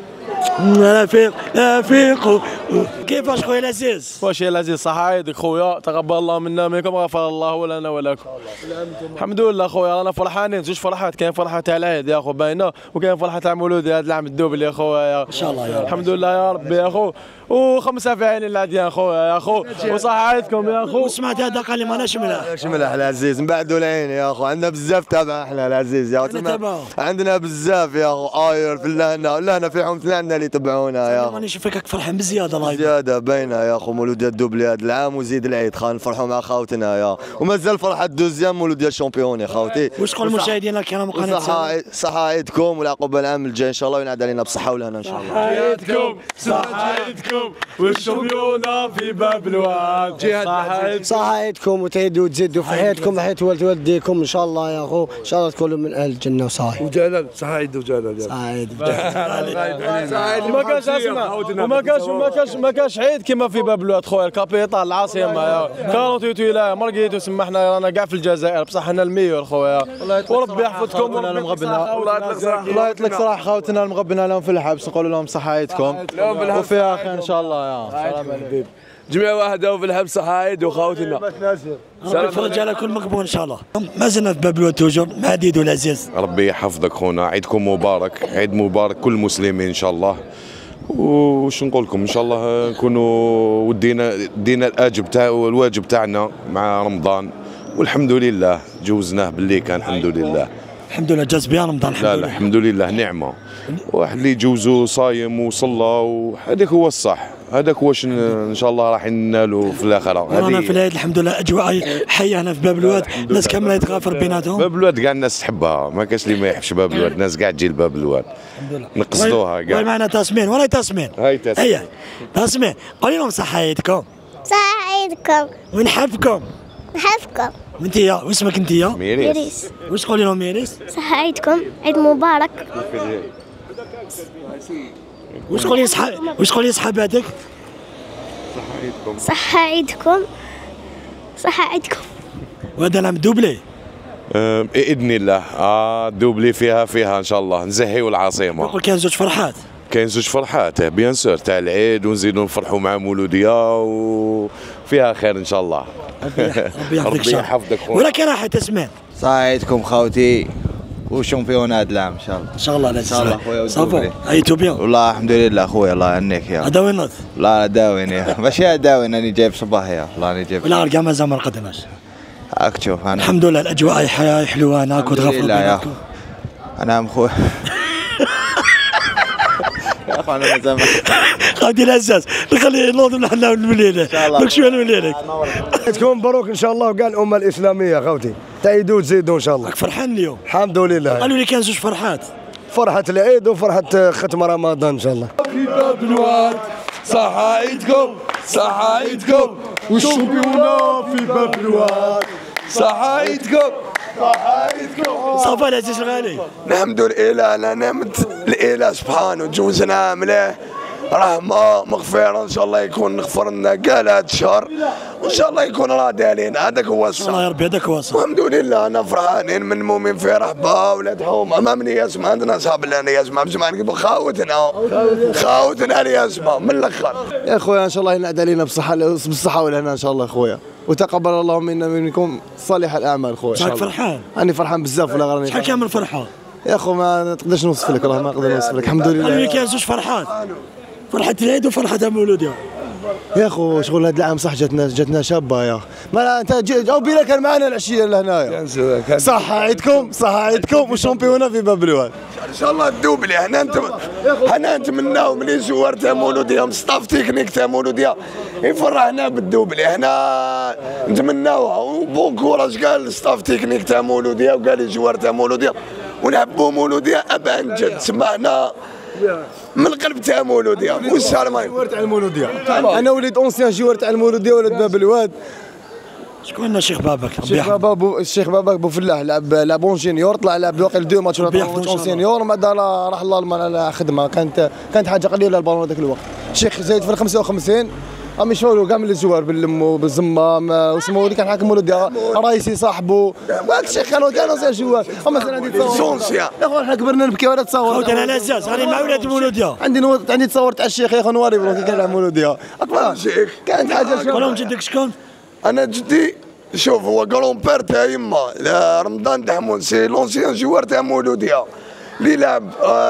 Speaker 1: رفيق رفيق. كيفاش خويا العزيز؟
Speaker 4: واش يا العزيز صحة عيدك خويا، تقبل الله منا منكم، غفر الله لنا ولكم. الحمد لله خويا رانا فرحانين، زوج فرحات، كاين فرحة تاع العيد يا خو باينة، وكاين فرحة تاع مولودي هذا العام الدوبلي يا خويا.
Speaker 1: ان شاء الله يا رب.
Speaker 4: الحمد لله يا ربي يا خو، وخمسة في عين العديان خويا يا خو، وصحة عيدكم يا خو.
Speaker 1: سمعت هذا قال لي ماناش ملاح.
Speaker 9: ماناش ملاح العزيز، نبعدوا العين يا خو، عندنا بزاف تابع احنا العزيز يا خو. عندنا بزاف يا خو، اير في اللهنا، اللهنا في حومتنا عندنا اللي يتبعونا يا خو.
Speaker 1: ماني نشوفك فرحان بزيادة الله يبارك.
Speaker 9: زيادة باينة يا خو، مولودية الدوبلي هذا العام وزيد العيد، خلينا نفرحوا مع خاوتنا يا، ومازال فرحة دوزيام مولودية الشامبيون يا خاوتي.
Speaker 1: واش تقول مشاهدينا الكرام قناة
Speaker 9: صحة صحة عيدكم والعقوبة العام الجاي ان شاء الله وينعاد علينا بالصحة والهنا ان شاء الله.
Speaker 4: صحة عيدكم صحة عيدكم والشامبيون في باب الواد.
Speaker 10: صحة عيدكم وتعيدوا وتزيدوا في حياتكم حياة والد والديكم ان شاء الله يا اخو، ان شاء الله تكونوا من اهل الجنة وصحيح.
Speaker 3: وجلال صحة عيد وجلال.
Speaker 10: صحة عيد.
Speaker 4: ما كانش اسمع وما كانش ما كانش ما كانش عيد كيما في باب الواد خويا، الكابيتال العاصمة كانوا ولاية مرقيت وسمحنا رانا كاع في الجزائر، بصح حنا الميور خويا، وربي يحفظكم
Speaker 5: المغبنة. الله يطلق صراحة خوتنا المغبنة لهم في الحبس، نقول لهم صحة عيدكم وفيها خير ان شاء الله يا سلام عليكم.
Speaker 1: جميع واحدة وفي الحبس صحة عيد وخوتنا. سلام يفرج على كل مقبول ان شاء الله. ما زلنا في باب الواد توجور مع ديدو العزيز.
Speaker 26: ربي يحفظك خونا، عيدكم مبارك، عيد مبارك كل المسلمين ان شاء الله. وش نقول لكم ان شاء الله نكونوا ودينا دينا الاجب تاع الواجب تاعنا مع رمضان، والحمد لله جوزناه باللي كان الحمد لله.
Speaker 1: الحمد لله جاز بها رمضان الحمد
Speaker 26: لا
Speaker 1: لله.
Speaker 26: لا الحمد لله نعمه، واحد اللي جوزو صايم وصلى وهذاك هو الصح، هذاك واش ان شاء الله راح ننالوا في الاخره.
Speaker 1: رانا في العيد الحمد لله اجواء حيه هنا في باب الواد، الناس كامله يتغافر بيناتهم.
Speaker 26: باب الواد كاع الناس تحبها، ما كاش اللي ما يحبش باب الواد، الناس كاع تجي لباب الواد.
Speaker 1: الحمد لله
Speaker 26: نقصدوها كاع.
Speaker 1: وين معنا تاسمين؟ وين تاسمين؟
Speaker 26: هاي تاسمين.
Speaker 1: هي تاسمين قولي لهم صحة عيدكم.
Speaker 20: صحة عيدكم.
Speaker 1: ونحبكم.
Speaker 20: نحبكم.
Speaker 1: وانت يا واسمك انت يا؟
Speaker 20: ميريس.
Speaker 1: واش تقولي لهم ميريس؟
Speaker 20: صحة عيدكم، عيد مبارك.
Speaker 1: واش تقولي صحاب واش تقولي صحاباتك؟
Speaker 20: صحة عيدكم. صحة عيدكم.
Speaker 1: وهذا العام دوبلي.
Speaker 26: باذن الله اه دوبلي فيها فيها ان شاء الله نزهيو العاصمه.
Speaker 1: نقول كاين زوج فرحات.
Speaker 26: كاين زوج فرحات بيان سور تاع العيد، ونزيدو نفرحوا مع مولوديه و... فيها خير ان شاء الله.
Speaker 1: ربي يحفظك. ربي يحفظك ولكن راح تسمع.
Speaker 7: صحة عيدكم خوتي وشامبيون هذا العام ان شاء الله.
Speaker 1: ان شاء الله ان
Speaker 7: شاء الله خويا.
Speaker 1: صافا عيطوا بيان.
Speaker 7: والله الحمد لله خويا الله يهنيك يا.
Speaker 1: هذا وين ناض؟
Speaker 7: لا داوين يا ماشي داوين راني جايب صباح يا والله راني جايب.
Speaker 1: لا كاع مازال ما رقدناش.
Speaker 7: هاك تشوف انا.
Speaker 1: الحمد لله الاجواء حلوه هناك وتغفروا بيناتكم.
Speaker 7: انا خويا. يا اخو انا مازال
Speaker 1: خاوتي الاساس نخلي نوض نحنا نولي لك. داك شويه نولي لك.
Speaker 11: عيدكم مبروك ان شاء الله وكاع الامه الاسلاميه خوتي. تعيدوا وتزيدوا ان شاء الله.
Speaker 1: فرحان اليوم؟
Speaker 11: الحمد لله.
Speaker 1: قالوا لي كان زوج فرحات.
Speaker 11: فرحة العيد وفرحة ختم رمضان ان شاء الله.
Speaker 1: في باب الواد صحة عيدكم صحة عيدكم والشامبيونا في باب الواد صحة عيدكم صحة عيدكم. صافا العزيز الغالي.
Speaker 9: نحمد الاله على نعمة الاله سبحانه جوزنا مليح رحمة مغفرة ان شاء الله يكون نغفر لنا كاع هذا الشهر وان شاء الله يكون راضي علينا هذاك هو الصح.
Speaker 1: الله يا ربي هذاك هو الصح.
Speaker 9: الحمد لله انا فرحانين من المؤمن في رحبة ولاد حومة ما من يسمع عندنا صاحب لنا يسمع بسمع نقول خاوتنا خاوتنا اللي يسمع من الاخر.
Speaker 11: يا خويا ان شاء الله ينعاد علينا بالصحة بالصحة والهنا ان شاء الله خويا وتقبل الله منا منكم صالح الاعمال خويا.
Speaker 1: شحال فرحان؟
Speaker 11: راني فرحان بزاف ولا غير.
Speaker 1: شحال كامل فرحة؟
Speaker 11: يا خو ما نقدرش نوصف لك راه ما نقدر نوصف لك الحمد لله.
Speaker 1: قالوا لي كاين زوج فرحات فرحة العيد وفرحة المولود.
Speaker 11: يا خو شغل هذا العام صح جاتنا جاتنا شابه يا ما انت او بلا كان معنا العشيه لهنايا. صحة عيدكم صحة عيدكم والشامبيونا في باب الواد.
Speaker 9: ان شاء الله الدوبلي حنا انت حنا نتمناو ملي زوار تاع مولوديه ستاف تكنيك تاع مولوديه يفرحنا بالدوبلي حنا نتمناوها وبون كوراج كاع الستاف تكنيك تاع مولوديه وكاع لي جوار تاع مولوديه ونحبوا مولوديه ابان جد سمعنا من القلب تاع مولوديه والسلام عليكم.
Speaker 11: جوار تاع المولوديه انا وليد اونسيان جوار تاع المولوديه ولد باب الواد.
Speaker 1: شكون الشيخ باباك؟
Speaker 11: الشيخ بابا بو الشيخ باباك بوفلاح لعب لعب اون جينيور طلع لعب واقع دو ماتش اون سينيور ومن بعد راح الله على خدمه كانت كانت حاجه قليله البالون هذاك الوقت. الشيخ زايد في خمسة وخمسين راهم يشاوروا كاع من الزوار باللمو بالزمام وسمو اللي كان حاكم مولوديه رايسي صاحبه هذاك الشيخ كانوا كاع ناصير جوار اما مثلا عندي تصور يا اخو حنا كبرنا نبكي ولا تصور.
Speaker 1: خوتي انا العزاز راني مع ولاد المولوديه.
Speaker 11: عندي نو... عندي تصور تاع الشيخ يا اخو نواري بروك كان يلعب مولوديه اكبر
Speaker 9: شيخ
Speaker 11: كانت حاجه.
Speaker 1: قولهم جدك شكون؟
Speaker 9: انا جدي شوف هو قالون بير تاع يما رمضان دحمون سي لونسيان جوار تاع مولوديه اللي لعب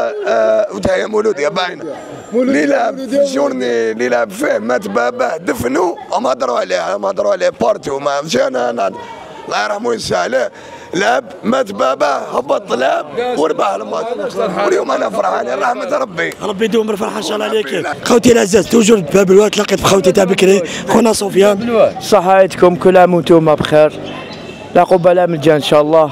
Speaker 9: وتاع مولوديه باينه اللي لعب في الجورني اللي لعب فيه مات باباه دفنوا وما هضروا عليه ما هضروا عليه بارتو ما مشي انا الله يرحمه وينسى عليه لعب مات باباه هبط لعب وربح الماتش واليوم انا فرحان رحمه ربي.
Speaker 1: ربي يدوم الفرحه ان شاء الله عليك. خوتي العزاز توجور باب الواد تلاقيت بخوتي تاع بكري خونا سفيان.
Speaker 12: صحة عيدكم كل عام وانتم بخير. العقوبه لا ملجا ان شاء الله.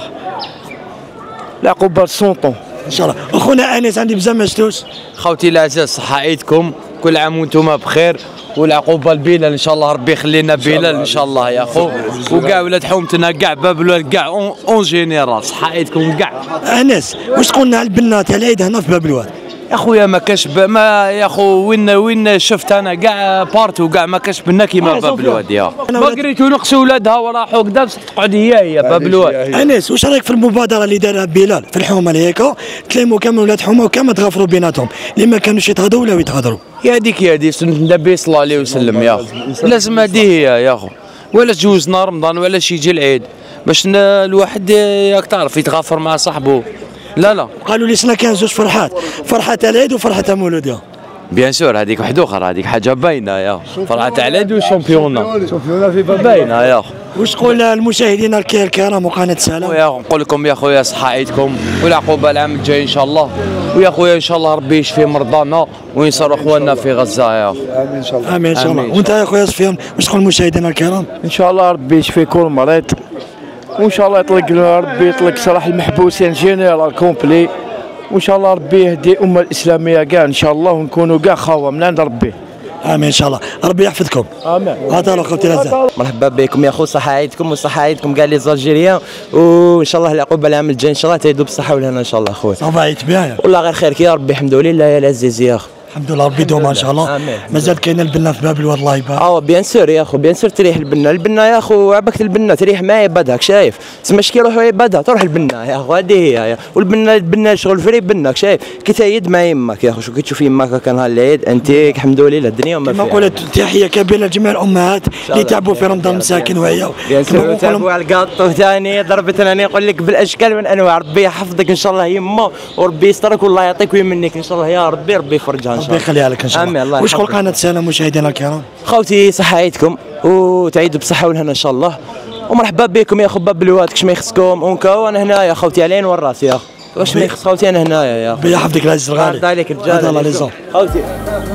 Speaker 12: العقوبه سونطون
Speaker 1: ان شاء الله. اخونا انس عندي بزاف ما شفتوش.
Speaker 23: خوتي العزاز صحة عيدكم كل عام وانتم بخير والعقوبه لبلال ان شاء الله ربي يخلينا بلال ان شاء الله يا خو وكاع ولاد حومتنا كاع باب الواد كاع اون جينيرال صحة عيدكم كاع.
Speaker 1: انس واش تقولنا على البنات العيد هنا في باب الواد؟
Speaker 23: يا خويا ما كاش ما يا خو وين وين شفت انا كاع بارتو كاع ما كاش بنا كيما باب الواد يا ما قريتو نقصوا ولادها وراحوا كدا بصح تقعد هي هي باب الواد.
Speaker 1: انس واش رايك في المبادره اللي دارها بلال في الحومه اللي هيك تلموا كامل ولاد حومه وكامل تغافروا بيناتهم اللي ما كانوش يتهضروا ولاو يتهضروا.
Speaker 23: يا هذيك يا هذه سنة النبي صلى الله عليه وسلم يا خو لازم هذه هي يا خو ولا تجوزنا رمضان ولا شي يجي العيد باش الواحد ياك تعرف يتغافر مع صاحبه. لا لا
Speaker 1: قالوا لي سنا كان زوج فرحات فرحة العيد وفرحة المولودية.
Speaker 23: بيان سور هذيك واحد اخرى هذيك حاجه باينه يا فرحة تاع العيد والشامبيونا
Speaker 11: شامبيونا في باب
Speaker 23: باينه يا
Speaker 1: واش تقول المشاهدين الكرام وقناه سلام؟
Speaker 23: ويا نقول لكم يا خويا صحة عيدكم والعقوبه العام الجاي ان شاء الله ويا خويا ان شاء الله ربي يشفي مرضانا وينصر اخواننا في غزه يا
Speaker 11: امين ان شاء الله.
Speaker 1: امين ان شاء الله. وانت يا خويا سفيان واش تقول المشاهدين الكرام؟
Speaker 12: ان شاء الله ربي يشفي كل مريض وان شاء الله يطلق ربي يطلق سراح المحبوسين جينيرال كومبلي وان شاء الله ربي يهدي الامه الاسلاميه كاع ان شاء الله ونكونوا كاع خاوه من عند ربي.
Speaker 1: امين ان شاء الله ربي يحفظكم.
Speaker 12: امين.
Speaker 1: هذا لو خوتي العزاز
Speaker 13: مرحبا بكم يا خو صحة عيدكم وصحة عيدكم كاع لي زالجيريان وان شاء الله العقوبه العام الجاي ان شاء الله تعيدوا بالصحه والهنا ان شاء الله خويا.
Speaker 1: صافا عيط بيان
Speaker 13: والله غير خير كي يا ربي الحمد لله يا العزيز يا اخو.
Speaker 1: الحمد لله ربي يدومها ان شاء الله. مازال كاين البنه في باب الواد الله يبارك.
Speaker 13: اه بيان سور يا اخو بيان سور تريح البنه، البنه يا اخو عباك البنه تريح معايا بداك شايف، تسمى شكي يروحوا يبادها تروح البنه يا اخو هذه هي يا. والبنه البنه شغل فري بنك شايف كي تايد مع يمك يا اخو. شو كي تشوف يمك كان نهار العيد انتيك الحمد لله الدنيا وما فيها.
Speaker 1: كما قلت تحيه كبيره لجميع الامهات اللي تعبوا في رمضان مساكن وعيا.
Speaker 13: بيان سور تعبوا على القاطو ثاني ضربتنا انا نقول لك بالاشكال والانواع. ربي يحفظك ان شاء الله يما وربي يسترك والله يعطيك ويمنيك ان شاء الله يا ربي. ربي يفرجها ان شاء الله.
Speaker 1: ربي يخليها لك ان شاء الله. وشكون قناه سلام مشاهدينا الكرام.
Speaker 13: خوتي صحه عيدكم وتعيدوا بالصحه والهنا ان شاء الله ومرحبا بكم يا اخو باب الواد. كش ما يخصكم ونكا وانا هنا يا خوتي على عين والراس يا اخو. واش ما يخص خوتي انا هنايا يا
Speaker 1: ربي يحفظك العزيز الغالي.
Speaker 13: الله عليك الرجال.
Speaker 1: الله لي
Speaker 13: خوتي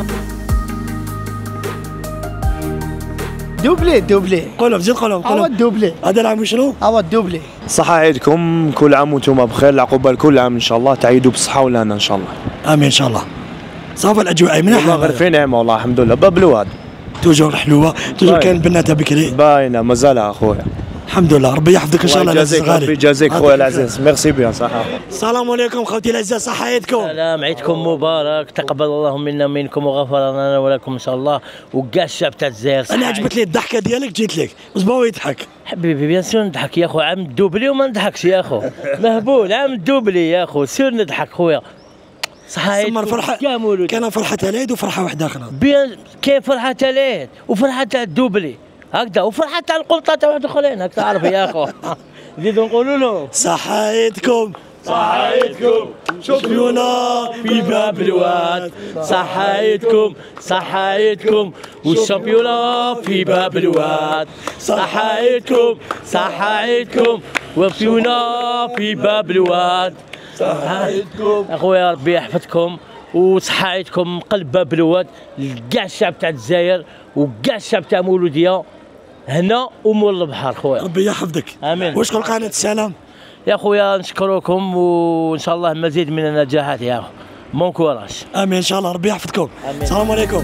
Speaker 10: دوبلي دوبلي
Speaker 1: قولهم زيد قولهم قولهم.
Speaker 10: هو الدوبلي
Speaker 1: هذا العام شنو؟
Speaker 10: هو الدوبلي.
Speaker 4: صحة عيدكم كل عام وانتم بخير. العقوبة كل عام ان شاء الله تعيدوا بالصحة والهنا ان شاء الله.
Speaker 1: امين ان شاء الله. صافي الاجواء منيحة
Speaker 4: والله غير في نعمة والله الحمد لله. باب الواد
Speaker 1: توجور حلوة توجور كاين بناتها بكري
Speaker 4: باينة مازالها اخويا.
Speaker 1: الحمد لله ربي يحفظك ان شاء الله العزيز الغالي.
Speaker 4: ربي يجازيك خويا العزيز. ميرسي بيان صحة.
Speaker 1: السلام عليكم خوتي الاعزاء صحة عيدكم.
Speaker 14: سلام عيدكم مبارك تقبل الله منا ومنكم وغفر لنا ولكم ان شاء الله وكاع الشعب تاع الجزائر.
Speaker 1: انا عجبت لي الضحكة ديالك جيت لك وصباو يضحك.
Speaker 14: حبيبي بيان سور نضحك يا اخو. عام الدوبلي وما نضحكش يا اخو. مهبول عام الدوبلي يا اخو سير نضحك خويا. صحة عيدكم
Speaker 1: فرحة كان فرحة العيد وفرحة واحدة أخرى.
Speaker 14: بيان كاين فرحة العيد وفرحة تاع الدوبلي هكذا وفرحة تاع القلطة تاع واحد اخرين هاك تعرف يا اخو. نزيدو نقولوا له
Speaker 1: صحة عيدكم
Speaker 14: صحة عيدكم شوفيونا في باب الواد. صحة عيدكم صحة عيدكم والشامبيونا في باب الواد. صحة عيدكم صحة عيدكم وفيونا في باب الواد. صحة عيدكم اخويا ربي يحفظكم وصحة عيدكم قلب باب الواد لكاع الشعب تاع الجزائر وكاع الشعب تاع مولودية هنا ومول البحر خويا.
Speaker 1: ربي يحفظك.
Speaker 14: امين.
Speaker 1: وشكون قناة السلام؟
Speaker 14: يا خويا نشكركم وان شاء الله مزيد من النجاحات يا اخو. بون كوراج.
Speaker 1: امين ان شاء الله ربي يحفظكم. السلام عليكم.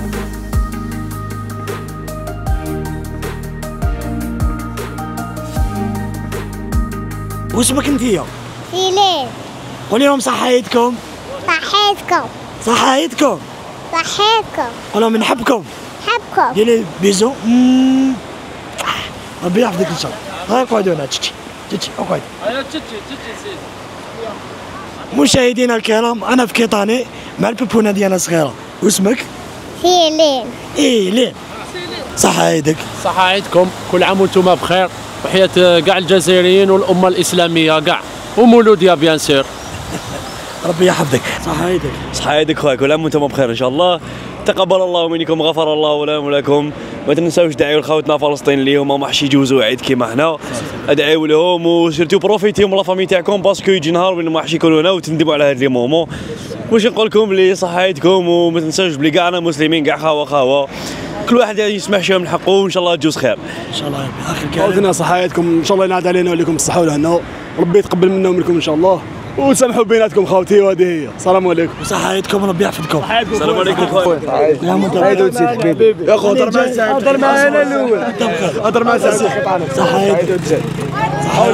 Speaker 1: واسمك انتيا؟
Speaker 15: سيلين.
Speaker 1: قولي لهم صحة عيدكم.
Speaker 15: صحيتكم.
Speaker 1: صحة عيدكم.
Speaker 15: صحيتكم.
Speaker 1: قول لهم نحبكم.
Speaker 15: نحبكم.
Speaker 1: ديري بيزو. ربي يحفظك ان شاء الله. هاي اقعدوا هنا تشتي تشتي اقعد. مشاهدينا الكرام انا في كيطاني مع البيبونه ديالنا صغيره. واسمك؟
Speaker 15: سيلين.
Speaker 1: ايه لين. صحة عيدك.
Speaker 16: صحة عيدكم كل عام وانتم بخير وحياة كاع الجزائريين والأمة الإسلامية كاع ومولودية بيان سور.
Speaker 1: ربي يحفظك. صحة عيدك.
Speaker 6: صحة عيدك خويا كل عام وانتم بخير ان شاء الله. تقبل الله منكم وغفر الله لنا ولكم. ما تنساوش دعيو لخوتنا فلسطين اللي هما ما حش يجوزوا عيد كيما حنا. ادعيو لهم وسيرتو بروفيتيو من لافامي تاعكم باسكو يجي نهار وين ما حش يكونوا هنا وتندموا على هاد لي مومون. واش نقول لكم اللي صحة عيدكم وما تنساوش بلي كاع انا مسلمين كاع خاوه خاوه كل واحد يسمح شويه من حقه وان شاء الله تجوز خير.
Speaker 1: ان شاء الله اخر كلام.
Speaker 17: خوتنا صحة عيدكم ان شاء الله ينعاد علينا ولكم الصحة والهنا. ربي يتقبل منا ومنكم ان شاء الله وسامحوا بيناتكم خوتي وهذه هي. السلام عليكم.
Speaker 1: صحة عيدكم ربي يحفظكم.
Speaker 6: السلام عليكم خويا.
Speaker 17: عيد وتزيد حبيبي يا اخو. هضر مع سعيد.
Speaker 10: هضر معايا انا الاول.
Speaker 17: هضر مع سعيد.
Speaker 1: صحة عيدك. صحة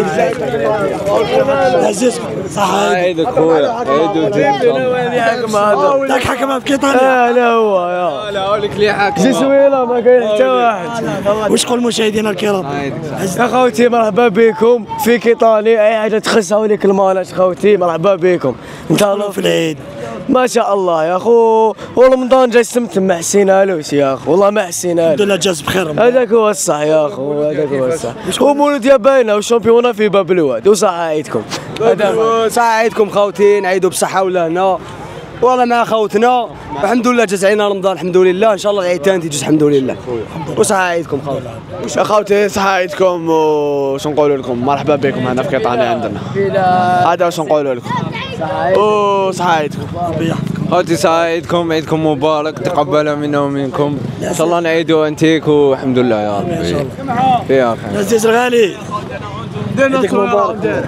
Speaker 1: عزيز. صحة
Speaker 16: عيدك خويا. عيد وتزيد ان شاء الله.
Speaker 1: داك حكم في كيطاني.
Speaker 10: لا لا هو يا
Speaker 16: لا هوليك اللي حاكم.
Speaker 10: زي سويله ما كاين حتى واحد.
Speaker 1: واش قول مشاهدينا الكرام؟
Speaker 10: يا خوتي مرحبا بكم في كيطاني. اي حاجه تخص هوليك المالات خوتي مرحبا بكم. انتظروا
Speaker 1: في العيد.
Speaker 10: ما شاء الله يا اخو. ورمضان جا السمت ما حسينالوش يا اخو والله ما حسينالوش.
Speaker 1: الحمد لله جاز بخير.
Speaker 10: هذاك هو الصح يا اخو هذاك هو الصح. ومولودية باينه والشامبيونا في باب الواد. وصحة عيدكم.
Speaker 17: صحة عيدكم خوتي نعيدوا بصحة والهنا والله مع خوتنا الحمد لله جاز علينا رمضان الحمد لله. ان شاء الله العيد ثاني تيجي الحمد لله. وصحة عيدكم خوتي.
Speaker 16: يا خوتي صحة عيدكم وش نقولوا لكم مرحبا بكم هنا في كيطاني عندنا. هذا واش نقولوا لكم. وصحة عيدكم.
Speaker 18: خوتي صحة عيدكم عيدكم مبارك تقبل منا ومنكم ان شاء الله نعيدوا انتيك والحمد لله يا ربي. يا اخي
Speaker 1: عزيز الغالي عيدك مبارك.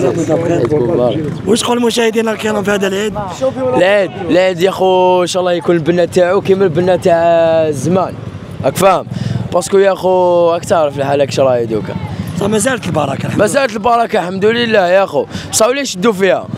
Speaker 1: واش قول مشاهدينا الكرام في هذا العيد؟
Speaker 10: العيد العيد يا خو ان شاء الله يكون البنه تاعو كيما البنه تاع الزمان راك فاهم باسكو يا خو راك تعرف الحال هاك شراي دوكا.
Speaker 1: ما زالت البركه.
Speaker 10: ما زالت البركه الحمد لله يا خو. بصح ولا يشدوا فيها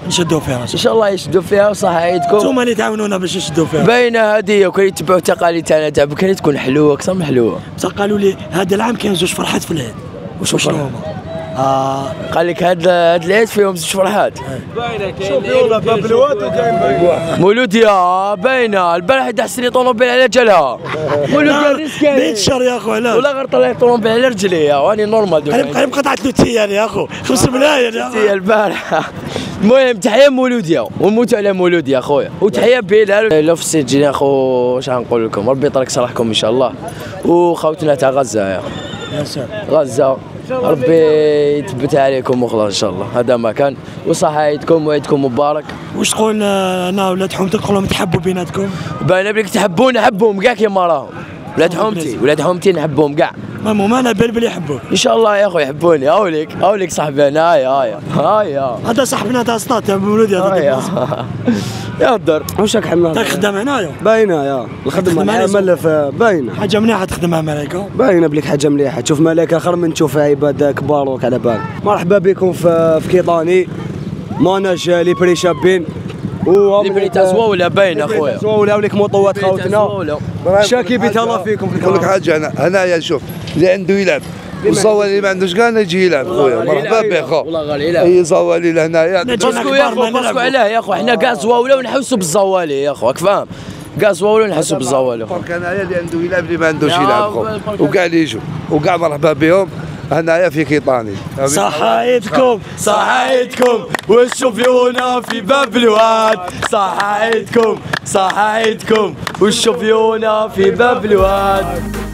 Speaker 1: نشدوا فيها
Speaker 10: ان شاء الله يشدوا فيها وصح عيدكم.
Speaker 1: انتم اللي تعاونونا باش نشدوا فيها.
Speaker 10: باينه هذه وكان يتبعوا التقاليد تاعنا تاع بكري تكون حلوه اكثر من حلوه.
Speaker 1: بصح قالوا لي هذا العام كاين زوج فرحات في العيد. وشو شنو هما؟
Speaker 10: اه قال لك هذا هذا العيد فيهم زوج فرحات.
Speaker 23: باينه كاين شوفيونا باب الواد وكاين باينه.
Speaker 10: مولوديا باينه البارح دحس لي طوموبيل على جالها. مولوديا ريسكاني.
Speaker 1: بيت الشر يا اخو علاش؟
Speaker 10: ولا غير طلع طوموبيل على رجليا واني نورمال.
Speaker 1: قريب قريب قطعت له تيال يا اخو خمس ملايين يا اخو.
Speaker 10: تيال البارح. المهم تحيه مولوديا ونموتوا على مولوديا اخويا وتحيه بلال. لو في السجن يا اخو واش غنقول لكم ربي يطرق صلاحكم ان شاء الله وخوتنا تاع غزه يا غزه ربي يثبتها عليكم وخلاص ان شاء الله. هذا ما كان وصح عيدكم وعيدكم مبارك.
Speaker 1: واش تقول انا ولاد حومتك تقول لهم تحبوا بيناتكم؟
Speaker 10: باينه بليك تحبون نحبهم كاع كيما راهم. ولاد حومتي ولاد حومتي نحبهم كاع.
Speaker 1: المهم انا بلبل يحبوك
Speaker 10: ان شاء الله يا اخو يحبوني. هاوليك هاوليك صاحبي انا هايا هايا هايا
Speaker 1: هذا صاحبنا تاع سطات تاع مولودي
Speaker 10: هذا يا الدار
Speaker 17: واش راك حمام
Speaker 1: تخدم هنايا
Speaker 17: باينه يا الخدمه العمل باينه
Speaker 1: حاجه مليحه تخدمها ملائكه
Speaker 17: باينه بليك حاجه مليحه تشوف ملائكه اخر من تشوف عباد كبار وك على بال. مرحبا بكم في في كيطاني ماناج لي بري شابين
Speaker 10: لي بري تاع زواوله باينه اخويا
Speaker 17: زواوله وليك مطوات خوتنا شاكي بيتهلا فيكم.
Speaker 3: نقول لك حاجه انا هنايا شوف اللي عنده يلعب والزوالي اللي ما عندوش كاع يجي يلعب خويا. مرحبا به خو
Speaker 10: والله غالي يلعب
Speaker 3: اي زوالي لهنايا
Speaker 10: باسكو يا خو باسكو علاه يا خو حنا كاع زواوله ونحوسوا بالزوالي يا خو راك فاهم كاع زواوله ونحسوا بالزوالي.
Speaker 3: فرق هنايا اللي عنده يلعب اللي ما عندوش يلعب خو وكاع اللي يجوا وكاع مرحبا بهم هنايا في كيطاني.
Speaker 1: صحايتكم
Speaker 14: صحايتكم والشوفيونا في باب الواد. صحايتكم صحايتكم والشوفيونا في باب الواد.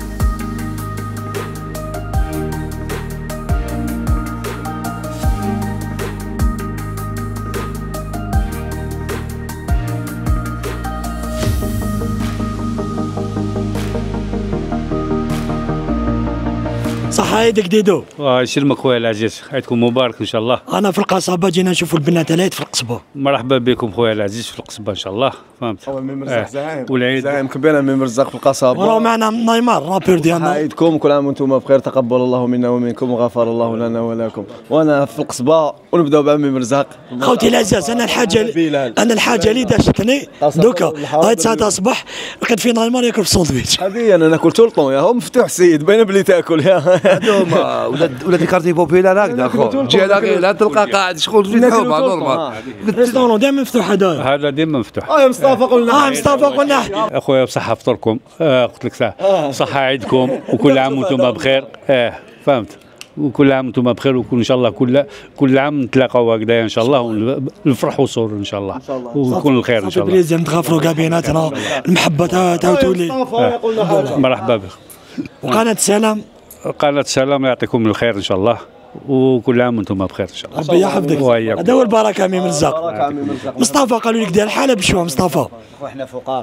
Speaker 1: صحايدك ديدو.
Speaker 2: الله يسلمك خويا العزيز عيدكم مبارك ان شاء الله.
Speaker 1: انا في القصبه جينا نشوفوا البنات العيد في القصبه.
Speaker 2: مرحبا بكم خويا العزيز في القصبه ان شاء الله فهمت.
Speaker 5: اول من مرزق زعيم
Speaker 2: والعيد
Speaker 5: زعيم كبير من مرزق في القصبه
Speaker 1: وراه معنا نيمار رابير ديالنا.
Speaker 5: عيدكم كل عام وانتم بخير تقبل الله منا ومنكم وغفر الله لنا ولكم. وانا في القصبه ونبداو بعمي مرزق.
Speaker 1: خوتي العزاز انا الحاجه انا الحاجه اللي داشتني دوكا هاي تسعة الصباح لقيت في نيمار ياكل في ساندويتش.
Speaker 5: هذه انا ناكل طول طون يا هو مفتوح السيد باينه بلي تاكل يا
Speaker 3: هذوما ولاد ولاد الكارتي بوبيلار هكذا اخو تجي لا تلقى قاعد شغل في الحومه نورمال.
Speaker 1: الريستورون دائما مفتوح هذا
Speaker 2: هذا ديما مفتوح.
Speaker 5: اه يا مصطفى قلنا
Speaker 1: اه مصطفى قلنا
Speaker 2: اخويا بصحه فطوركم. آه قلت لك ساعه صحه عيدكم وكل عام وانتم بخير. اه فهمت وكل عام وانتم بخير وكل ان شاء الله كل كل عام نتلاقاو هكذا ان شاء الله ونفرحوا صور ان شاء الله ويكون الخير ان شاء الله.
Speaker 1: بليزير نتغافروا كاع بيناتنا المحبه تاع تولي.
Speaker 2: مرحبا بك.
Speaker 1: وقناه السلام
Speaker 2: قناه السلام يعطيكم الخير ان شاء الله وكل عام وانتم بخير ان شاء الله.
Speaker 1: ربي يحفظك. هذا هو البركه مي مرزق. مصطفى قالوا لك دير الحاله بشويه مصطفى.
Speaker 19: وحنا فقراء.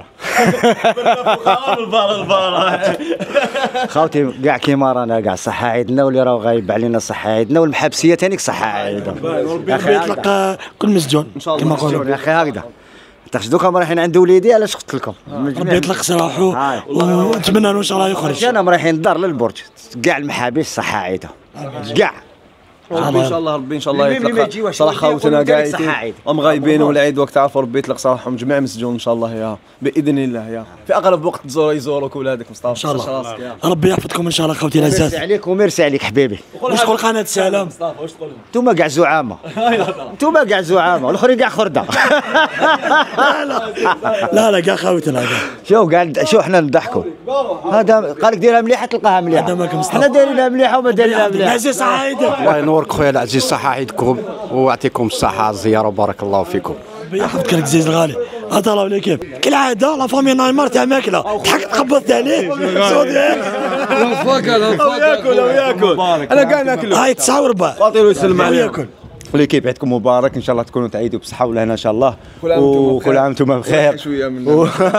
Speaker 14: فقراء البار
Speaker 19: خاوتي كاع كيما رانا كاع صحة عيدنا واللي راه غايب علينا صحة عيدنا والمحابسيه ثاني صحة عيدنا.
Speaker 1: ربي يطلق كل مسجون كما نقولوا.
Speaker 19: يا اخي هكذا تاخذ دوكا رايحين عند وليدي علاش قلت لكم
Speaker 1: ربي يطلق سراحه ونتمنى له ان شاء الله يخرج.
Speaker 19: انا رايحين الدار للبرج كاع المحابس صحة عيدة كاع
Speaker 5: ربي ان شاء الله ربي ان شاء الله يطلق صلاح خوتنا قاعدين هم غايبين والعيد وقت تعرفوا ربي يطلق صلاحهم جميع مسجون ان شاء الله يا باذن الله يا في اغلب وقت تزور يزوروك ولادك مصطفى ان
Speaker 1: شاء الله. ربي يحفظكم ان شاء الله خوتي العزاز.
Speaker 19: ميرسي عليك وميرسي عليك حبيبي.
Speaker 1: واش تقول قناه السلام؟
Speaker 14: واش تقول
Speaker 19: انتوما كاع زعامه انتوما كاع زعامه والاخرين كاع خرده.
Speaker 1: لا لا كاع خوتنا كاع
Speaker 19: شوف كاع شو حنا نضحكوا هذا قال لك ديرها مليحه تلقاها مليحه حنا دايرينها مليحه وما دايرينها مليحه.
Speaker 1: العزيز صحايدك.
Speaker 21: الله ينورك خويا العزيز صحة عيدكم ويعطيكم الصحة الزيارة وبارك الله فيكم.
Speaker 1: ربي يحفظك العزيز الغالي. هذا راه ليكيب كالعاده لا فامي نايمار تاع ماكله تحك تقبضت عليه سعودي
Speaker 5: فاكل ياكل وياكل انا كاع ناكل
Speaker 1: هاي تسعة وربع
Speaker 5: فاطر ويسلم عليه
Speaker 1: وياكل.
Speaker 21: وليكيب عيدكم مبارك ان شاء الله تكونوا تعيدوا بصحة ولهنا ان شاء الله وكل عام وانتم بخير.
Speaker 5: شويه من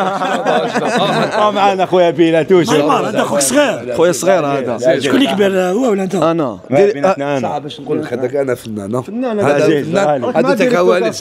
Speaker 21: اه معنا خويا بيلا توش
Speaker 1: نيمار هذا خوك صغير
Speaker 5: خويا صغير هذا.
Speaker 1: شكون اللي كبر هو ولا انت؟
Speaker 5: انا
Speaker 21: انا
Speaker 3: باش نقول لك هذاك انا فنان
Speaker 5: فنان
Speaker 3: هذا فنان هذا تكواليس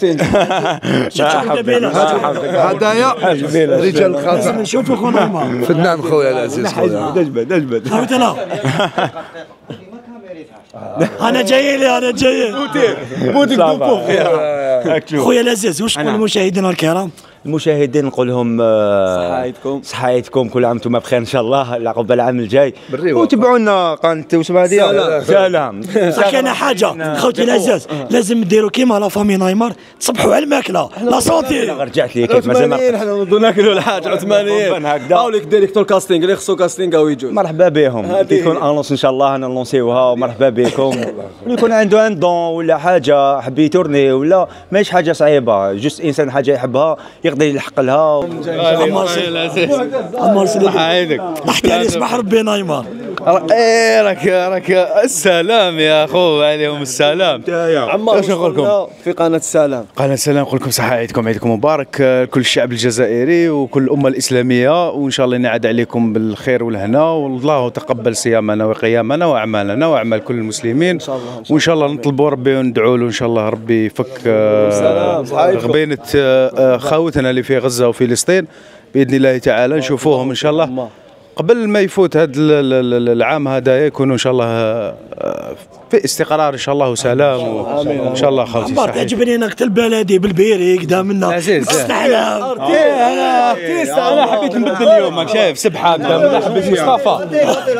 Speaker 3: هدايا رجال الخاصة
Speaker 1: نشوفوا خونا نيمار
Speaker 3: فنان خويا العزيز خويا
Speaker 5: اجبد اجبد
Speaker 1: خوتنا انا جاي لي انا جاي
Speaker 21: بودي
Speaker 1: خويا العزيز واش تقول للمشاهدينا الكرام؟
Speaker 21: المشاهدين نقول لهم
Speaker 16: صحة عيدكم
Speaker 21: صحة عيدكم كل عام وانتم بخير ان شاء الله عقب العام الجاي
Speaker 16: بالريوة.
Speaker 21: وتبعونا قناه واسمها ديال سلام
Speaker 1: صح. كاينه حاجه خوتي العزاز لازم ديروا كيما لا فامي نايمار تصبحوا على الماكله لا سونتي.
Speaker 21: رجعت لي كيف مازال
Speaker 16: عثمانيين حنا نوضوا ناكلوا الحاج عثمانيين هاو لك ديريكتور كاستينغ اللي خصو كاستينغ او يجوا
Speaker 21: مرحبا بهم كيكون انونس ان شاء الله انا نلونسيوها ومرحبا بكم اللي يكون عنده ان دون ولا حاجه حب يتورني ولا ماشي حاجه صعيبه جوست انسان حاجه يحبها يقدر يلحق لها.
Speaker 1: عمار عمار صحة عيدك احكي علي اسمح ربي نايمار.
Speaker 8: ايه راك راك السلام يا اخو عليهم السلام.
Speaker 16: عمار واش نقول لكم في قناه السلام؟
Speaker 8: قناه السلام نقول لكم صحه عيدكم عيدكم مبارك كل الشعب الجزائري وكل الامه الاسلاميه وان شاء الله ينعاد عليكم بالخير والهنا والله تقبل صيامنا وقيامنا واعمالنا واعمال كل المسلمين وان شاء الله نطلبوا ربي وندعوا له ان شاء الله ربي يفك غبينه خاوتنا اللي في غزه وفلسطين باذن الله تعالى نشوفوهم ان شاء الله قبل ما يفوت هذا العام هذا يكونوا ان شاء الله في استقرار ان شاء الله وسلام وان شاء الله خوتي.
Speaker 1: عمار تعجبني انك البلدي بالبيري قدام منا تستحلم.
Speaker 8: انا ارتيست انا حبيت نبدل اليوم راك شايف سبحه قدام منا حبيت مصطفى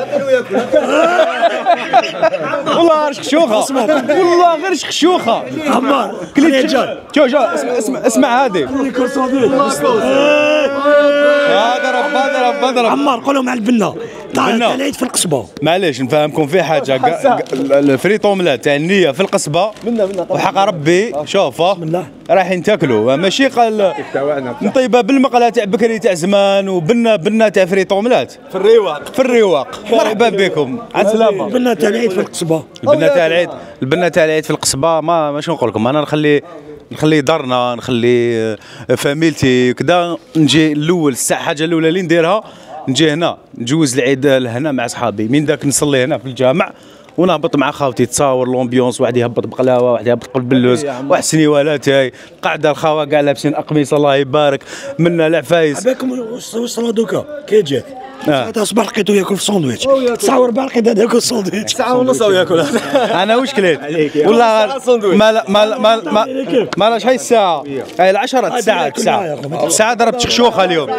Speaker 8: والله غير شخشوخه والله غير شخشوخه.
Speaker 1: عمار
Speaker 8: كليت شو شو اسمع اسمع اسمع هذه هذا رب هذا رب هذا رب.
Speaker 1: عمار قولوا مع البنه تاع العيد في القصبه.
Speaker 8: معليش نفهمكم في حاجه الفريط اوملات تاع النيه في القصبه وحق ربي شوفه رايحين تاكلوا ماشي قال نطيبها بالمقله تاع بكري تاع زمان وبنا بنا تاع فريط اوملات
Speaker 16: في الرواق
Speaker 8: في الرواق. مرحبا بكم على السلامه.
Speaker 1: البنه تاع العيد في القصبه
Speaker 8: البنه تاع العيد البنه تاع العيد في القصبه ما ماشي نقول لكم انا نخلي نخلي دارنا نخلي فاميلتي كذا نجي الاول الساعه حاجه الاولى اللي نديرها نجي هنا نجوز العيد لهنا مع صحابي من ذاك نصلي هنا في الجامع ونهبط مع خاوتي تصاور لومبيونس واحد يهبط بقلاوه واحد يهبط قلبلوز واحد سنيوالات هاي قاعده الخاوه كاع لابسين اقميص الله يبارك منا العفايس.
Speaker 1: عباكم وصلوا دوكا كي جاك ساعتها صباح لقيتو ياكل في ساندويتش تسعة وربع لقيت هذا ياكل ساندويتش
Speaker 16: ساعة ونص او ياكل.
Speaker 8: انا واش كليت والله ما ما ما ما ما لاش هاي الساعه هاي العشرة تسعة تسعة تسعة ضربت شخشوخه اليوم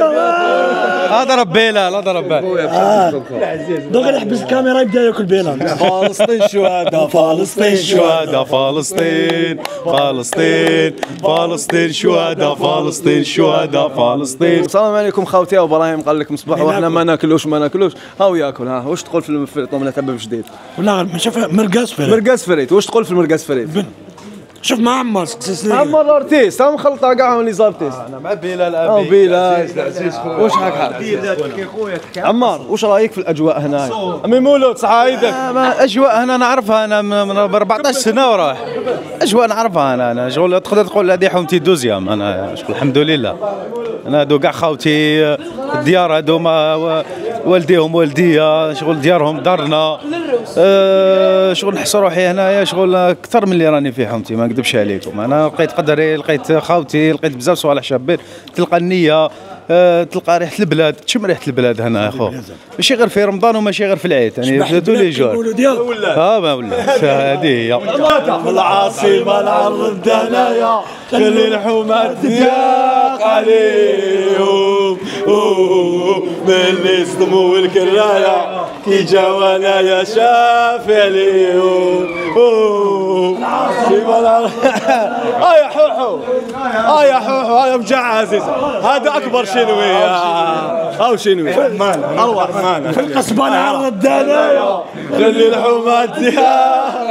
Speaker 8: هذا ضرب بيلال هذا ضرب بيلال
Speaker 1: دغيا يحبس الكاميرا يبدا ياكل بيلال.
Speaker 8: فلسطين شهداء فلسطين شهداء فلسطين فلسطين فلسطين شهداء فلسطين شهداء فلسطين.
Speaker 16: السلام عليكم خوتي وابراهيم قال لكم صباح واحنا ما ناكلوش ما ناكلوش هاو ياكل. ها واش تقول في الفريط اوملات تبع جديد؟
Speaker 1: ولا شوف مرقاس فريت
Speaker 16: مرقاس فريت واش تقول في المرقاس فريت؟
Speaker 1: شوف مع عمار
Speaker 16: عمار ارتيست هم مخلطه كاع لي زارتيست.
Speaker 8: انا مع بلال
Speaker 16: ابي او بلال واش حك حال عمار واش رايك في الاجواء هنا؟ امي مولود صحه عيدك.
Speaker 8: اجواء هنا نعرفها انا من أربعطاش سنه وراح اجواء نعرفها انا انا شغل تقدر تقول هذه حومتي دوزيام انا شغل الحمد لله انا هادو كاع خاوتي الديار هادو ما والديهم والديا شغل ديارهم دارنا أه شغل نحس روحي هنايا شغل اكثر من اللي راني في حومتي ما نكذبش عليكم. انا لقيت قدري لقيت خاوتي لقيت بزاف صوالح شابين تلقى النية أه تلقى ريحه البلاد تشم ريحه البلاد هنا يا اخو ماشي غير في رمضان وماشي غير في العيد يعني دو لي جور اه ما ولا هذه هي
Speaker 1: العاصمه العرض هنايا خلي الحومه تضيق عليهم من صدموا الكرايه كي جاو انايا شاف عليهم العاصمه العرض. اه يا حوحو اه يا حوحو اه يا مجع عزيز هذا اكبر شنوي او شنوي اروح في القصبه العرض هنايا خلي الحومه تضيق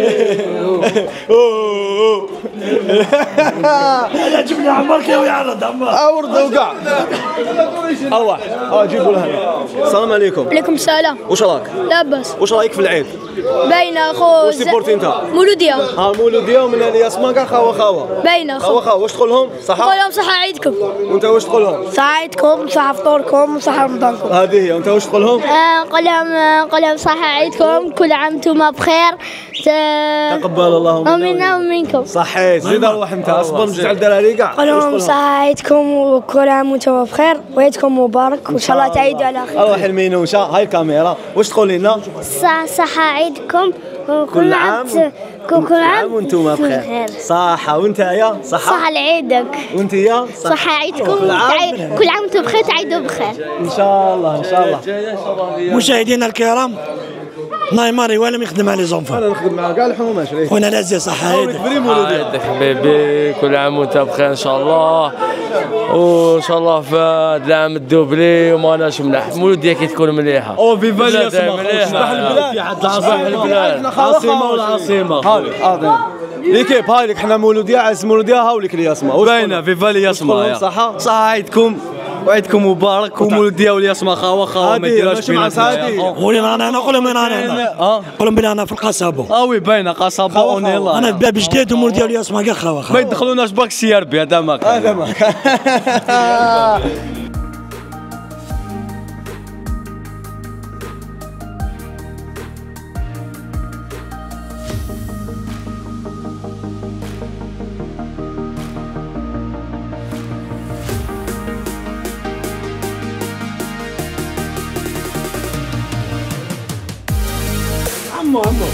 Speaker 1: انا جبنا عمار كي يعرض عمار
Speaker 16: اورد وقع اروح اه جيبوا لها. السلام عليكم.
Speaker 20: عليكم السلام.
Speaker 16: واش راك؟
Speaker 20: لاباس.
Speaker 16: واش رايك في العيد؟
Speaker 20: باينه اخو.
Speaker 16: واش سيبورتي انت؟
Speaker 20: مولوديه.
Speaker 16: ها مولوديه ومن هنا اسمها كاع خاوه خاوه.
Speaker 20: باينه اخو.
Speaker 16: خاوه خاوه واش تقول لهم؟ صحه؟
Speaker 20: نقول لهم صحه عيدكم.
Speaker 16: وانت واش تقول لهم؟
Speaker 20: صحه عيدكم صحه فطوركم صحه رمضانكم.
Speaker 16: هذه هي وانت واش تقول لهم؟
Speaker 20: نقول لهم نقول لهم صحه عيدكم كل عام وانتم بخير.
Speaker 16: تقبل الله
Speaker 20: منا ومنكم.
Speaker 16: صحيت زيد اروح انت اصبر نرجع الدراري كاع.
Speaker 20: نقول لهم صحه عيدكم وكل عام وانتم بخير وعيدكم مبارك وان شاء الله تعيدوا على خير.
Speaker 16: اروح المينوشه هاي الكاميرا واش تقول لنا؟
Speaker 15: صحة عيدكم
Speaker 7: كل عام
Speaker 9: كل عام وانتم بخير.
Speaker 7: صحة وانت يا صحة.
Speaker 9: صحة لعيدك.
Speaker 7: وانت يا
Speaker 9: صحة عيدكم. كل عام وانتم بخير تعيدوا بخير.
Speaker 7: ان شاء الله ان شاء الله.
Speaker 1: مشاهدينا الكرام نايمار يوالم يخدم على لي زونفون.
Speaker 7: انا نخدم مع كاع الحومه شريف.
Speaker 1: خونا العزيز صحة عيدك.
Speaker 4: عيدك حبيبي كل عام وانت بخير ان شاء الله. وان شاء الله في هذا العام الدوبلي وماناش ملاح مولودية كي تكون مليحة.
Speaker 7: او في فالي
Speaker 4: مليحة.
Speaker 7: صباح البلاد.
Speaker 4: صباح البلاد.
Speaker 7: عاصمة والعاصمة. هاوليك ليكيب هاوليك حنا مولودية عز مولودية هاوليك اللي يسمع.
Speaker 4: باينة في فالي يسمع.
Speaker 7: صحة.
Speaker 4: صحة عيدكم وعيدكم مبارك ومولودية واللي يسمع خاوة خاوة ما يديرهاش بيناتنا.
Speaker 1: قولي انا انا قولهم انا انا قولهم بنا انا في القصابة.
Speaker 4: اه وي باينة قصابة اوني الله.
Speaker 1: انا باب جديد ومولودية واللي يسمع كاع خاوة خاوة.
Speaker 4: ما يدخلوناش باك سي ار بي هذا ماك.
Speaker 7: هذا ماك.
Speaker 1: عمو عمو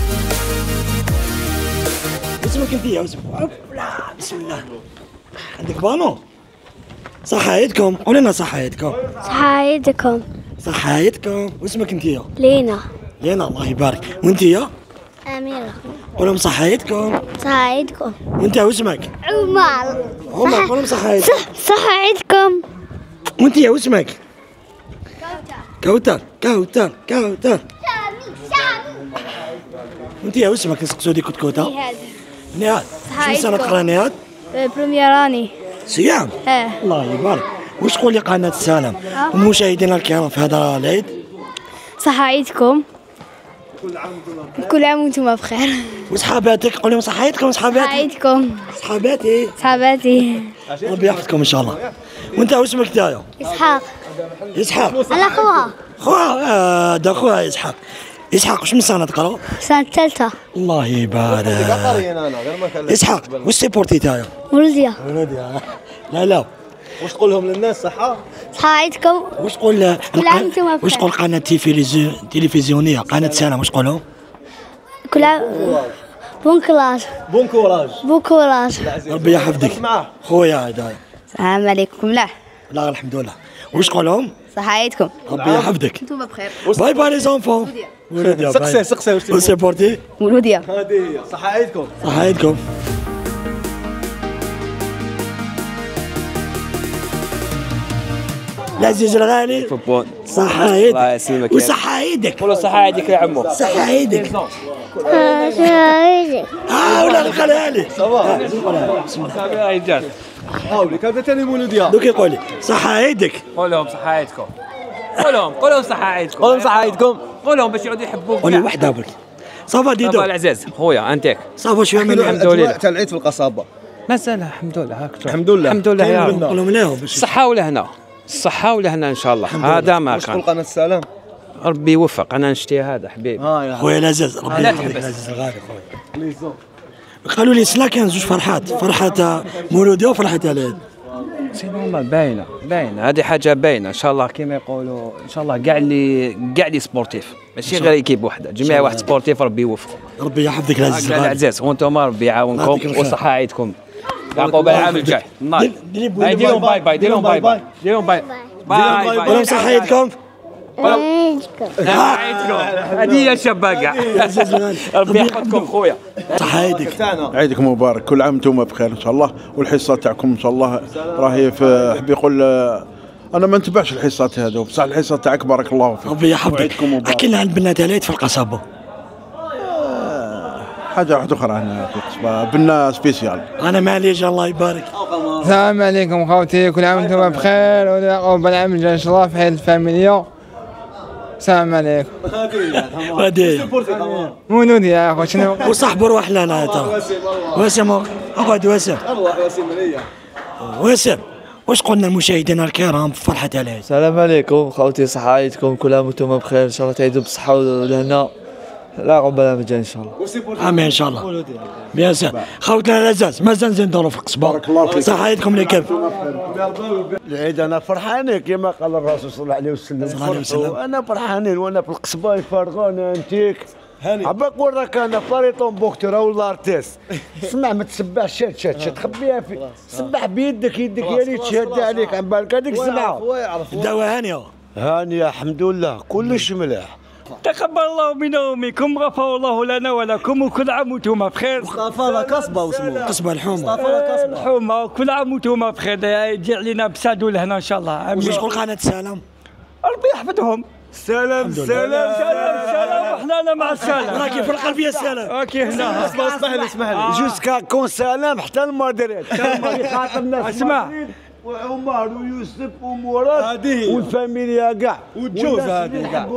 Speaker 1: اسمك انت يا اسمك بسم الله عندك بانو صحة عيدكم قولي لنا صحة عيدكم.
Speaker 9: صحة عيدكم.
Speaker 1: صحة عيدكم واسمك انت يا
Speaker 9: لينا.
Speaker 1: لينا الله يبارك وانت يا
Speaker 9: أميرة.
Speaker 1: قولهم صحة عيدكم.
Speaker 9: صحة عيدكم.
Speaker 1: وانت واسمك
Speaker 9: عمر.
Speaker 1: عمر قولهم صحة عيدكم.
Speaker 9: صحة عيدكم.
Speaker 1: وانت يا واسمك كوثر كوثر كوثر. وانت يا واسمك نسقسو دي كتكوتة؟
Speaker 9: نهاد.
Speaker 1: نهاد شنو سنة تقرا نهاد؟
Speaker 9: برومييراني.
Speaker 1: صيام؟
Speaker 9: اه
Speaker 1: الله يبارك. واش تقول لي قناة السلام ومشاهدينا الكرام في هذا العيد؟
Speaker 9: صحة عيدكم. كل عام وانتم بخير.
Speaker 1: وصحاباتك قول لهم صحة عيدكم وصحاباتي.
Speaker 9: صحة عيدكم.
Speaker 1: صحاباتي.
Speaker 9: صحاباتي.
Speaker 1: ربي يحفظكم ان شاء الله. وانت واسمك تايا؟
Speaker 9: اسحاق.
Speaker 1: اسحاق.
Speaker 9: انا خوها.
Speaker 1: خوها هذا خوها اسحاق. اسحاق واش من سنة تقرا؟
Speaker 9: السنة الثالثة.
Speaker 1: الله يبارك. اسحاق واش سيبورتي تايا؟
Speaker 9: مولودية.
Speaker 1: مولودية لا لا.
Speaker 7: واش تقول لهم للناس صحة؟
Speaker 9: صحة عيدكم.
Speaker 1: واش تقول
Speaker 9: كل عام وانتم بخير.
Speaker 1: واش تقول قناة تلفزيونية قناة سلام واش تقولوا؟
Speaker 9: كل عام بون كوراج.
Speaker 7: بون كوراج.
Speaker 9: بون كوراج.
Speaker 1: ربي يحفظك. خويا هذا.
Speaker 9: السلام عليكم. ملاح.
Speaker 1: لا الحمد لله. واش تقول لهم؟
Speaker 9: صحة عيدكم.
Speaker 1: ربي يحفظك.
Speaker 9: انتم بخير.
Speaker 1: باي باي لي زونفون. مولودية.
Speaker 7: سقسي سقسي
Speaker 1: واش سيبورتي؟
Speaker 9: مولودية.
Speaker 7: هذه هي صحة عيدكم.
Speaker 1: صحة عيدكم. العزيز الغالي صحة عيدك.
Speaker 23: الله يسلمك.
Speaker 1: وصحة عيدك.
Speaker 23: قولوا صحة عيدك يا عمو.
Speaker 1: صحة عيدك.
Speaker 9: صحة عيدك.
Speaker 1: اه ولا الخلها لي.
Speaker 23: بسم الله. هاي جات.
Speaker 7: هاوليك هذا ثاني مولودية.
Speaker 1: دوك يقول لي صحة عيدك.
Speaker 23: قول لهم صحة عيدكم. قول لهم قول لهم صحة عيدكم.
Speaker 7: قول لهم صحة عيدكم.
Speaker 23: قول لهم باش يعودوا يحبوك.
Speaker 1: قولي وحدة برك. صافا ديدو.
Speaker 23: صافا العزاز خويا انتك.
Speaker 1: صافا شوية من
Speaker 23: الحمد لله.
Speaker 7: تاع العيد في القصابة.
Speaker 23: مازال الحمد لله هاك.
Speaker 7: الحمد لله.
Speaker 23: الحمد لله يا رب.
Speaker 1: قولهم لهم
Speaker 23: الصحة ولهنا. الصحة ولهنا ان شاء الله. هذا ما
Speaker 7: واش
Speaker 23: كان.
Speaker 7: تقول قناة السلام؟
Speaker 23: ربي يوفق انا نشتي هذا حبيبي.
Speaker 7: اه
Speaker 1: خويا العزيز ربي يحفظك العزيز الغالي خويا. قالوا لي سلا كان زوج فرحات فرحة مولودية وفرحة العيد.
Speaker 23: سي نورمال باينه باينه هذه حاجه باينه ان شاء الله كما يقولوا ان شاء الله كاع اللي كاع اللي سبورتيف ماشي غير ايكيب وحده جميع واحد سبورتيف ربي يوفقه.
Speaker 1: ربي يحفظك العزيز
Speaker 23: الغالي. العزيز وانتم ربي يعاونكم وصحه عيدكم. عقب العام الجاي. ديرهم باي باي ديرهم باي باي ديرهم باي باي باي.
Speaker 1: قولهم صحة عيدكم.
Speaker 9: عيدكم.
Speaker 23: هذه هي الشباقه. ربي يحفظكم خويا.
Speaker 1: صحة عيدك.
Speaker 22: عيدكم مبارك كل عام وانتم بخير ان شاء الله والحصه تاعكم ان شاء الله راهي في حبي يقول انا ما نتبعش الحصات هذو بصح الحصه تاعك بارك الله فيك.
Speaker 1: ربي يحفظك. احكي لنا عن البنات العيد في القصابه.
Speaker 22: حاجه واحده اخرى هنا في القصبه بنا سبيسيال.
Speaker 1: انا معليش الله يبارك.
Speaker 24: السلام عليكم خوتي كل عام وانتم بخير وعقب العام الجاي ان شاء الله في حياة الفاميليا. السلام عليكم.
Speaker 1: هذه
Speaker 24: مولودية يا اخو شنو؟
Speaker 1: وصاحبوا روح لنا ترى. واسم اقعد واسم. واسم واش قلنا لمشاهدينا الكرام في فرحة العيد؟
Speaker 25: السلام عليكم خوتي صحة عيدكم كل عام وانتم بخير ان شاء الله تعيدوا بالصحة والهنا. لا عقب العام الجاي ان شاء الله.
Speaker 1: امين ان شاء الله. بيان سور خوتنا العزاز مازال نزيدوا في القصبة. بارك الله فيك. صحة عيدكم لكيف؟
Speaker 26: العيد انا فرحانين كما قال الرسول صلى الله عليه وسلم. انا فرحانين وانا في القصبة يفرغونا انتيك عباك نقول راك انا باريطون بوكتور ولا ارتيس اسمع ما تسبحش شات شات شات تخبيها في سبح بيدك يدك يا ريت تشهد عليك عن بالك هذيك السمعه
Speaker 1: الدواء هانيه
Speaker 26: هانيه الحمد لله كلش مليح.
Speaker 6: تقبل الله منا ومنكم، غفر الله لنا ولكم، وكل عام وانتم بخير.
Speaker 1: مصطفى كصبه واسمه كصبه الحومه.
Speaker 6: مصطفى الحومه، وكل عام وانتم بخير، يجي علينا بسعد ولهنا ان شاء الله.
Speaker 1: وش تقول قناه السلام؟
Speaker 6: ربي يحفظهم.
Speaker 26: سلام سلام
Speaker 6: سلام سلام وحنا مع السلام.
Speaker 1: راكي في القلبيه السلام.
Speaker 6: اوكي هنا.
Speaker 26: اسمح لي اسمح لي جوسكا كون سلام حتى المدريد يخاطب الناس.
Speaker 6: اسمع
Speaker 26: وعمر ويوسف ومراد والفاميليا كاع
Speaker 6: والجوز هذه كاع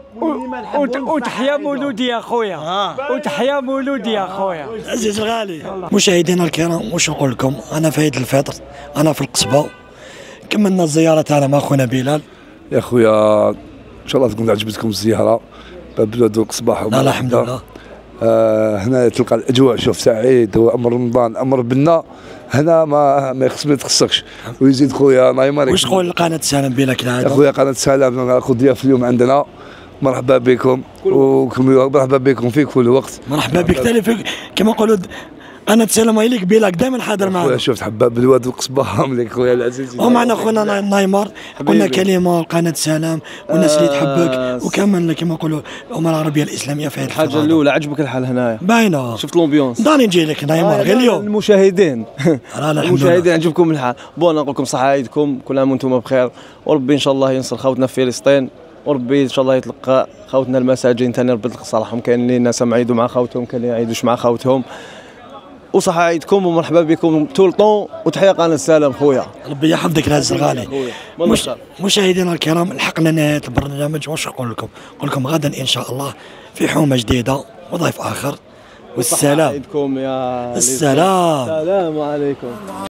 Speaker 6: وتحيا مولودي يا خويا، وتحيا مولودي يا خويا.
Speaker 1: عزيز الغالي مشاهدينا الكرام، واش نقول لكم؟ انا في عيد الفطر، انا في القصبه، كملنا الزياره تاعنا مع خونا بلال.
Speaker 3: يا خويا ان شاء الله تكون عجبتكم الزياره، باب الواد والقصباح.
Speaker 1: لا لا الحمد لله.
Speaker 3: آه هنا تلقى الاجواء، شوف سعيد وامر رمضان امر بنا هنا ما ما يخص ما يتخصكش. ويزيد خويا الله يمارك.
Speaker 1: واش تقول لقناه السلام بلا كالعاده؟
Speaker 3: يا خويا قناه السلام ناخذ ضياف اليوم عندنا، مرحبا بكم ومرحبا بكم في كل وقت.
Speaker 1: مرحبا بك ثاني في كما نقولوا قناه السلام هيليك بلاك دائما حاضر معنا.
Speaker 3: خويا شفت حباب الواد والقصبه مليك خويا العزيز.
Speaker 1: ومعنا خونا نايمار، قلنا كلمه قناه السلام والناس اللي تحبك، وكمان كما نقولوا الامه العربيه الاسلاميه في هذه
Speaker 7: الحاجه الاولى عجبك الحال هنايا؟
Speaker 1: باينه.
Speaker 7: شفت لومبيونس؟
Speaker 1: داني نجي لك نايمار غير اليوم.
Speaker 7: المشاهدين المشاهدين عجبكم الحال؟ بون نقول لكم صحه عيدكم، كل عام وانتم بخير، وربي ان شاء الله ينصر خوتنا في فلسطين، وربي ان شاء الله يتلقى خوتنا المساجين ثاني، ربي يتلقى صالحهم. كاين اللي ناس يعيدوا مع خوتهم، كاين اللي يعيدوش مع خوتهم. وصحة عيدكم ومرحبا بكم طول طون، وتحية قناة السلام خويا.
Speaker 1: ربي يحفظك العزيز الغالي. مش مشاهدينا الكرام، لحقنا نهاية البرنامج. واش نقول لكم؟ نقول لكم غدا ان شاء الله في حومة جديدة وضيف اخر، والسلام.
Speaker 7: عيدكم يا
Speaker 1: السلام.
Speaker 7: السلام عليكم.